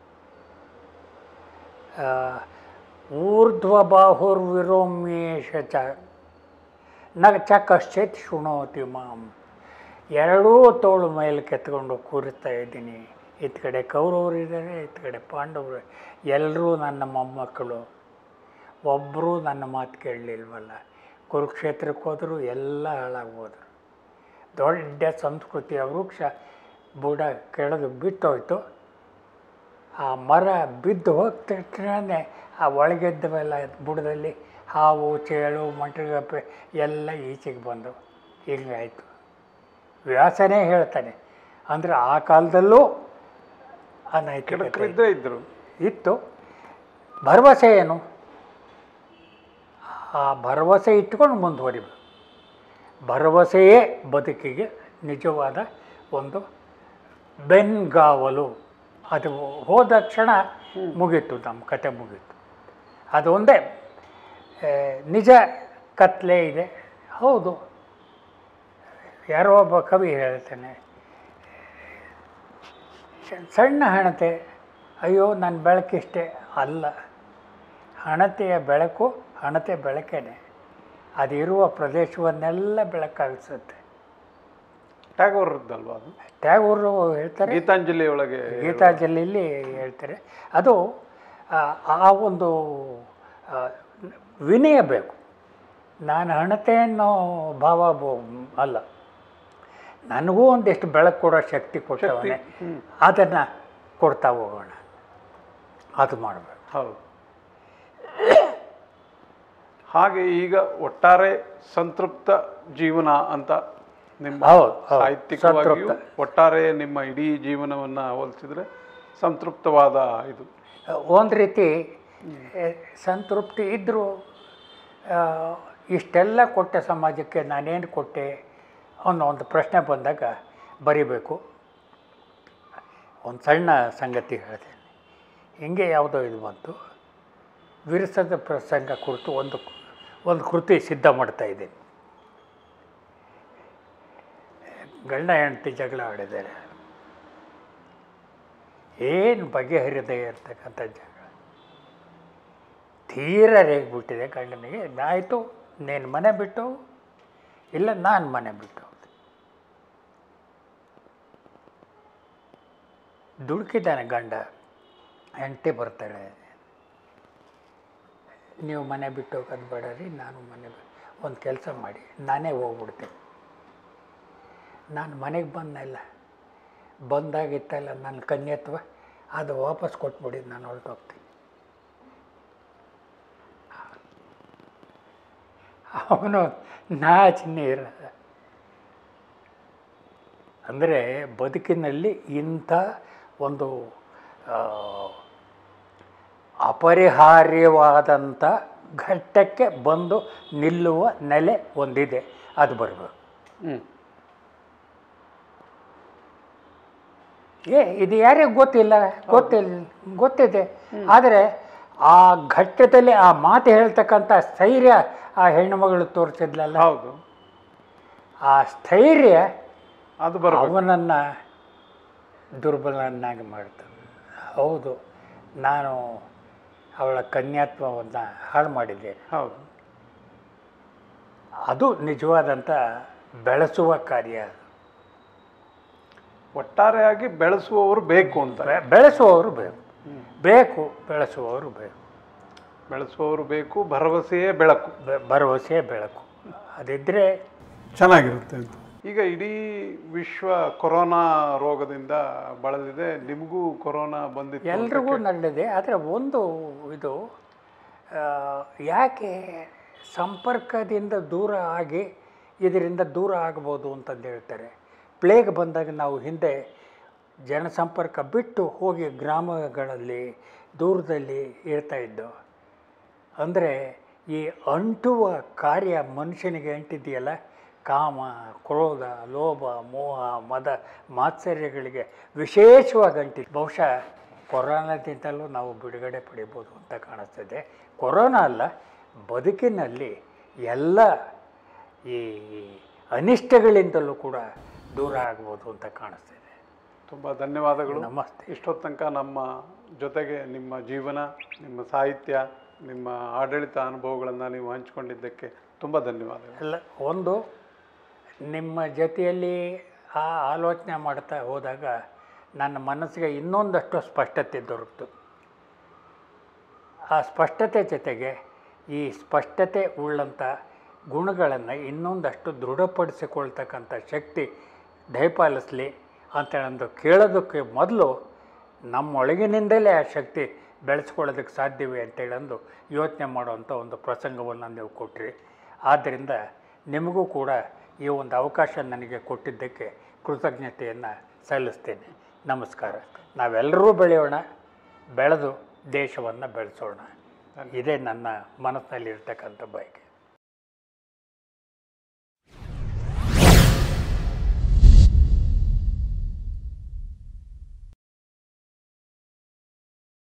ಊರ್ಧ್ವಬಾಹುರ್ವಿರೋಮ್ಯೇಷ ನ ಚ ಕಶ್ಚಿತ್ ಶೃಣೋತಿ ಮಾಂ. ಎರಡೂ ತೋಳು ಮೇಲೆ ಕೆತ್ಕೊಂಡು ಕೂರಿಸ್ತಾ ಇದ್ದೀನಿ. ಇತ್ತ ಕಡೆ ಕೌರವರಿದ್ದಾರೆ, ಇತ್ತ ಕಡೆ ಪಾಂಡವರು. ಎಲ್ಲರೂ ನನ್ನ ಮೊಮ್ಮಕ್ಕಳು. ಒಬ್ಬರೂ ನನ್ನ ಮಾತು ಕೇಳಲಿಲ್ವಲ್ಲ. ಕುರುಕ್ಷೇತ್ರಕ್ಕೆ ಹೋದರೂ ಎಲ್ಲ ಹಾಳಾಗೋದ್ರು. ದೊಡ್ಡ ಸಂಸ್ಕೃತಿಯ ವೃಕ್ಷ ಬುಡ ಕೆಳಗೆ ಬಿಟ್ಟೋಯ್ತು. ಆ ಮರ ಬಿದ್ದು ಹೋದ ತಕ್ಷಣವೇ ಆ ಒಳಗೆದ್ದವೆಲ್ಲ ಬುಡದಲ್ಲಿ ಹಾವು, ಚೇಳು, ಮಂಟ್ರಿಗಪ್ಪೆ ಎಲ್ಲ ಈಚೆಗೆ ಬಂದು ಹಿಂಗಾಯಿತು. ವ್ಯಾಸನೇ ಹೇಳ್ತಾನೆ. ಅಂದರೆ ಆ ಕಾಲದಲ್ಲೂ ಅನೈತಿಕತೆ ಇತ್ತು. ಭರವಸೆ ಏನು? ಆ ಭರವಸೆ ಇಟ್ಕೊಂಡು ಮುಂದುವರಿಬೇಕು. ಭರವಸೆಯೇ ಬದುಕಿಗೆ ನಿಜವಾದ ಒಂದು ಬೆನ್ಗಾವಲು. ಅದು ಹೋದ ಕ್ಷಣ ಮುಗೀತು, ನಮ್ಮ ಕತೆ ಮುಗೀತು. ಅದು ಒಂದೇ ನಿಜ ಕತ್ಲೆ ಇದೆ. ಹೌದು, ಯಾರೋ ಒಬ್ಬ ಕವಿ ಹೇಳ್ತಾನೆ, ಸಣ್ಣ ಹಣತೆ, ಅಯ್ಯೋ ನನ್ನ ಬೆಳಕಿಷ್ಟೇ ಅಲ್ಲ. ಹಣತೆಯ ಬೆಳಕು ಹಣತೆ ಬೆಳಕೇನೆ, ಅದಿರುವ ಪ್ರದೇಶವನ್ನೆಲ್ಲ ಬೆಳಕಾಗಿಸುತ್ತೆ. ಟ್ಯಾಗೋರ್ದಲ್ವಾ ಅದು? ಟ್ಯಾಗೋರು ಹೇಳ್ತಾರೆ, ಗೀತಾಂಜಲಿ ಒಳಗೆ ಗೀತಾಂಜಲಿಯಲ್ಲಿ ಹೇಳ್ತಾರೆ. ಅದು ಆ ಒಂದು ವಿನಯ ಬೇಕು. ನಾನು ಹಣತೆ ಅನ್ನೋ ಭಾವ ಅಲ್ಲ, ನನಗೂ ಒಂದಿಷ್ಟು ಬೆಳಕು ಕೊಡೋ ಶಕ್ತಿ ಕೊಟ್ಟವನೇ, ಅದನ್ನು ಕೊಡ್ತಾ ಹೋಗೋಣ, ಅದು ಮಾಡಬೇಕು. ಹೌದು. ಹಾಗೆ ಈಗ ಒಟ್ಟಾರೆ ಸಂತೃಪ್ತ ಜೀವನ ಅಂತ ನಿಮ್ಮ ಸಾಹಿತ್ಯಿಕವಾಗಿಯೂ ಒಟ್ಟಾರೆ ನಿಮ್ಮ ಇಡೀ ಜೀವನವನ್ನು ಹೋಲಿಸಿದ್ರೆ ಸಂತೃಪ್ತವಾದ ಇದು. ಒಂದು ರೀತಿ ಸಂತೃಪ್ತಿ ಇದ್ದರೂ ಇಷ್ಟೆಲ್ಲ ಕೊಟ್ಟ ಸಮಾಜಕ್ಕೆ ನಾನೇನು ಕೊಟ್ಟೆ ಅನ್ನೋ ಒಂದು ಪ್ರಶ್ನೆ ಬಂದಾಗ ಬರಿಬೇಕು. ಒಂದು ಸಣ್ಣ ಸಂಗತಿ ಹೇಳ್ತೇನೆ. ಹಿಂಗೆ ಯಾವುದೋ ಇದು ಬಂತು, ವಿರಸದ ಪ್ರಸಂಗ ಕುರಿತು ಒಂದು ಕೃತಿ ಸಿದ್ಧ ಮಾಡ್ತಾಯಿದ್ದೀನಿ. ಗಂಡ ಹೆಂಡತಿ ಜಗಳ ಆಡಿದ್ದಾರೆ, ಏನು ಬಗೆಹರಿದೆ ಇರ್ತಕ್ಕಂಥ ಜಗಳ. ತೀರ ರೇಗ್ಬಿಟ್ಟಿದೆ ಗಂಡನಿಗೆ. ಆಯಿತು, ನೀನು ಮನೆ ಬಿಟ್ಟು, ಇಲ್ಲ ನಾನು ಮನೆ ಬಿಟ್ಟು. ದುಡುಕಿದ್ದಾನೆ ಗಂಡ. ಹೆಂಡತಿ ಬರ್ತಾಳೆ, ನೀವು ಮನೆ ಬಿಟ್ಟು ಹೋಗೋದು ಬೇಡ ರೀ, ನಾನು ಒಂದು ಕೆಲಸ ಮಾಡಿ ನಾನೇ ಹೋಗ್ಬಿಡ್ತೀನಿ. ನಾನು ಮನೆಗೆ ಬಂದಲ್ಲ, ಬಂದಾಗಿತ್ತಲ್ಲ ನನ್ನ ಕನ್ಯತ್ವ, ಅದು ವಾಪಸ್ ಕೊಟ್ಬಿಡಿ, ನಾನು ಹೊರಟೋಗ್ತೀನಿ. ಅವನು ನೀರ. ಅಂದರೆ ಬದುಕಿನಲ್ಲಿ ಇಂಥ ಒಂದು ಅಪರಿಹಾರ್ಯವಾದಂಥ ಘಟ್ಟಕ್ಕೆ ಬಂದು ನಿಲ್ಲುವ ನೆಲೆ ಒಂದಿದೆ, ಅದು ಬರಬೇಕು. ಇದು ಯಾರಿಗೂ ಗೊತ್ತಿದೆ. ಆದರೆ ಆ ಘಟ್ಟದಲ್ಲಿ ಆ ಮಾತು ಹೇಳ್ತಕ್ಕಂಥ ಸ್ಥೈರ್ಯ ಆ ಹೆಣ್ಣುಮಗಳು ತೋರಿಸಿದ್ಲಲ್ಲ, ಹೌದು, ಆ ಸ್ಥೈರ್ಯ ಅದು ಅವನನ್ನು ದುರ್ಬಲನಾಗಿ ಮಾಡ್ತದೆ. ಹೌದು, ನಾನು ಅವಳ ಕನ್ಯಾತ್ವವನ್ನು ಹಾಳು ಮಾಡಿದ್ದೇನೆ. ಹೌದು, ಅದು ನಿಜವಾದಂಥ ಬೆಳೆಸುವ ಕಾರ್ಯ. ಒಟ್ಟಾರೆಯಾಗಿ ಬೆಳೆಸುವವರು ಬೇಕು ಅಂತ. ಬೆಳೆಸುವವರು ಬೆಳೆಸುವವರು ಬೇಕು. ಭರವಸೆಯೇ ಬೆಳಕು. ಭರವಸೆಯೇ ಬೆಳಕು. ಅದಿದ್ದರೆ ಚೆನ್ನಾಗಿರುತ್ತೆ ಅಂತ. ಈಗ ಇಡೀ ವಿಶ್ವ ಕೊರೋನಾ ರೋಗದಿಂದ ಬಳಲಿದೆ. ನಿಮಗೂ ಕೊರೋನಾ ಬಂದಿತ್ತು, ಎಲ್ರಿಗೂ ನಡೆದಿದೆ. ಆದರೆ ಒಂದು ಇದು, ಯಾಕೆ ಸಂಪರ್ಕದಿಂದ ದೂರ ಆಗಿ ಇದರಿಂದ ದೂರ ಆಗ್ಬೋದು ಅಂತಂದು ಹೇಳ್ತಾರೆ. ಪ್ಲೇಗ್ ಬಂದಾಗ ನಾವು ಹಿಂದೆ ಜನಸಂಪರ್ಕ ಬಿಟ್ಟು ಹೋಗಿ ಗ್ರಾಮಗಳಲ್ಲಿ ದೂರದಲ್ಲಿ ಇರ್ತಾಯಿದ್ದು. ಅಂದರೆ ಈ ಅಂಟುವ ಕಾರ್ಯ ಮನುಷ್ಯನಿಗೆ ಅಂಟಿದೆಯಲ್ಲ, ಕಾಮ, ಕ್ರೋಧ, ಲೋಭ, ಮೋಹ, ಮದ, ಮಾತ್ಸರ್ಯಗಳಿಗೆ ವಿಶೇಷವಾಗಿ ಅಂಟಿದೆ. ಬಹುಶಃ ಕೊರೋನಾದಿಂದಲೂ ನಾವು ಬಿಡುಗಡೆ ಪಡಿಬೋದು ಅಂತ ಕಾಣಿಸ್ತದೆ. ಕೊರೋನಾ ಅಲ್ಲ, ಬದುಕಿನಲ್ಲಿ ಎಲ್ಲ ಈ ಅನಿಷ್ಟಗಳಿಂದಲೂ ಕೂಡ ದೂರ ಆಗ್ಬೋದು ಅಂತ ಕಾಣಿಸ್ತಿದೆ. ತುಂಬ ಧನ್ಯವಾದಗಳು. ನಮಸ್ತೆ. ಇಷ್ಟೊತ್ತು ತನಕ ನಮ್ಮ ಜೊತೆಗೆ ನಿಮ್ಮ ಜೀವನ, ನಿಮ್ಮ ಸಾಹಿತ್ಯ, ನಿಮ್ಮ ಆಡಳಿತ ಅನುಭವಗಳನ್ನು ನೀವು ಹಂಚಿಕೊಂಡಿದ್ದಕ್ಕೆ ತುಂಬ ಧನ್ಯವಾದಗಳು. ಎಲ್ಲ ಒಂದು ನಿಮ್ಮ ಜೊತೆಯಲ್ಲಿ ಆ ಆಲೋಚನೆ ಮಾಡ್ತಾ ಹೋದಾಗ ನನ್ನ ಮನಸ್ಸಿಗೆ ಇನ್ನೊಂದಷ್ಟು ಸ್ಪಷ್ಟತೆ ದೊರಕಿತು. ಆ ಸ್ಪಷ್ಟತೆ ಜೊತೆಗೆ ಈ ಸ್ಪಷ್ಟತೆ ಉಳ್ಳಂಥ ಗುಣಗಳನ್ನು ಇನ್ನೊಂದಷ್ಟು ದೃಢಪಡಿಸಿಕೊಳ್ತಕ್ಕಂಥ ಶಕ್ತಿ ದಯಪಾಲಿಸಲಿ ಅಂತೇಳಂದು ಕೇಳೋದಕ್ಕೆ ಮೊದಲು ನಮ್ಮೊಳಗಿನಿಂದಲೇ ಆ ಶಕ್ತಿ ಬೆಳೆಸ್ಕೊಳ್ಳೋದಕ್ಕೆ ಸಾಧ್ಯವೇ ಅಂತೇಳಂದು ಯೋಚನೆ ಮಾಡುವಂಥ ಒಂದು ಪ್ರಸಂಗವನ್ನು ನೀವು ಕೊಟ್ಟಿರಿ. ಆದ್ದರಿಂದ ನಿಮಗೂ ಕೂಡ ಈ ಒಂದು ಅವಕಾಶ ನನಗೆ ಕೊಟ್ಟಿದ್ದಕ್ಕೆ ಕೃತಜ್ಞತೆಯನ್ನು ಸಲ್ಲಿಸ್ತೇನೆ. ನಮಸ್ಕಾರ. ನಾವೆಲ್ಲರೂ ಬೆಳೆಯೋಣ, ಬೆಳೆದು ದೇಶವನ್ನು ಬೆಳೆಸೋಣ. ಇದೇ ನನ್ನ ಮನಸ್ಸಿನಲ್ಲಿರ್ತಕ್ಕಂಥ ಬಯಕೆ.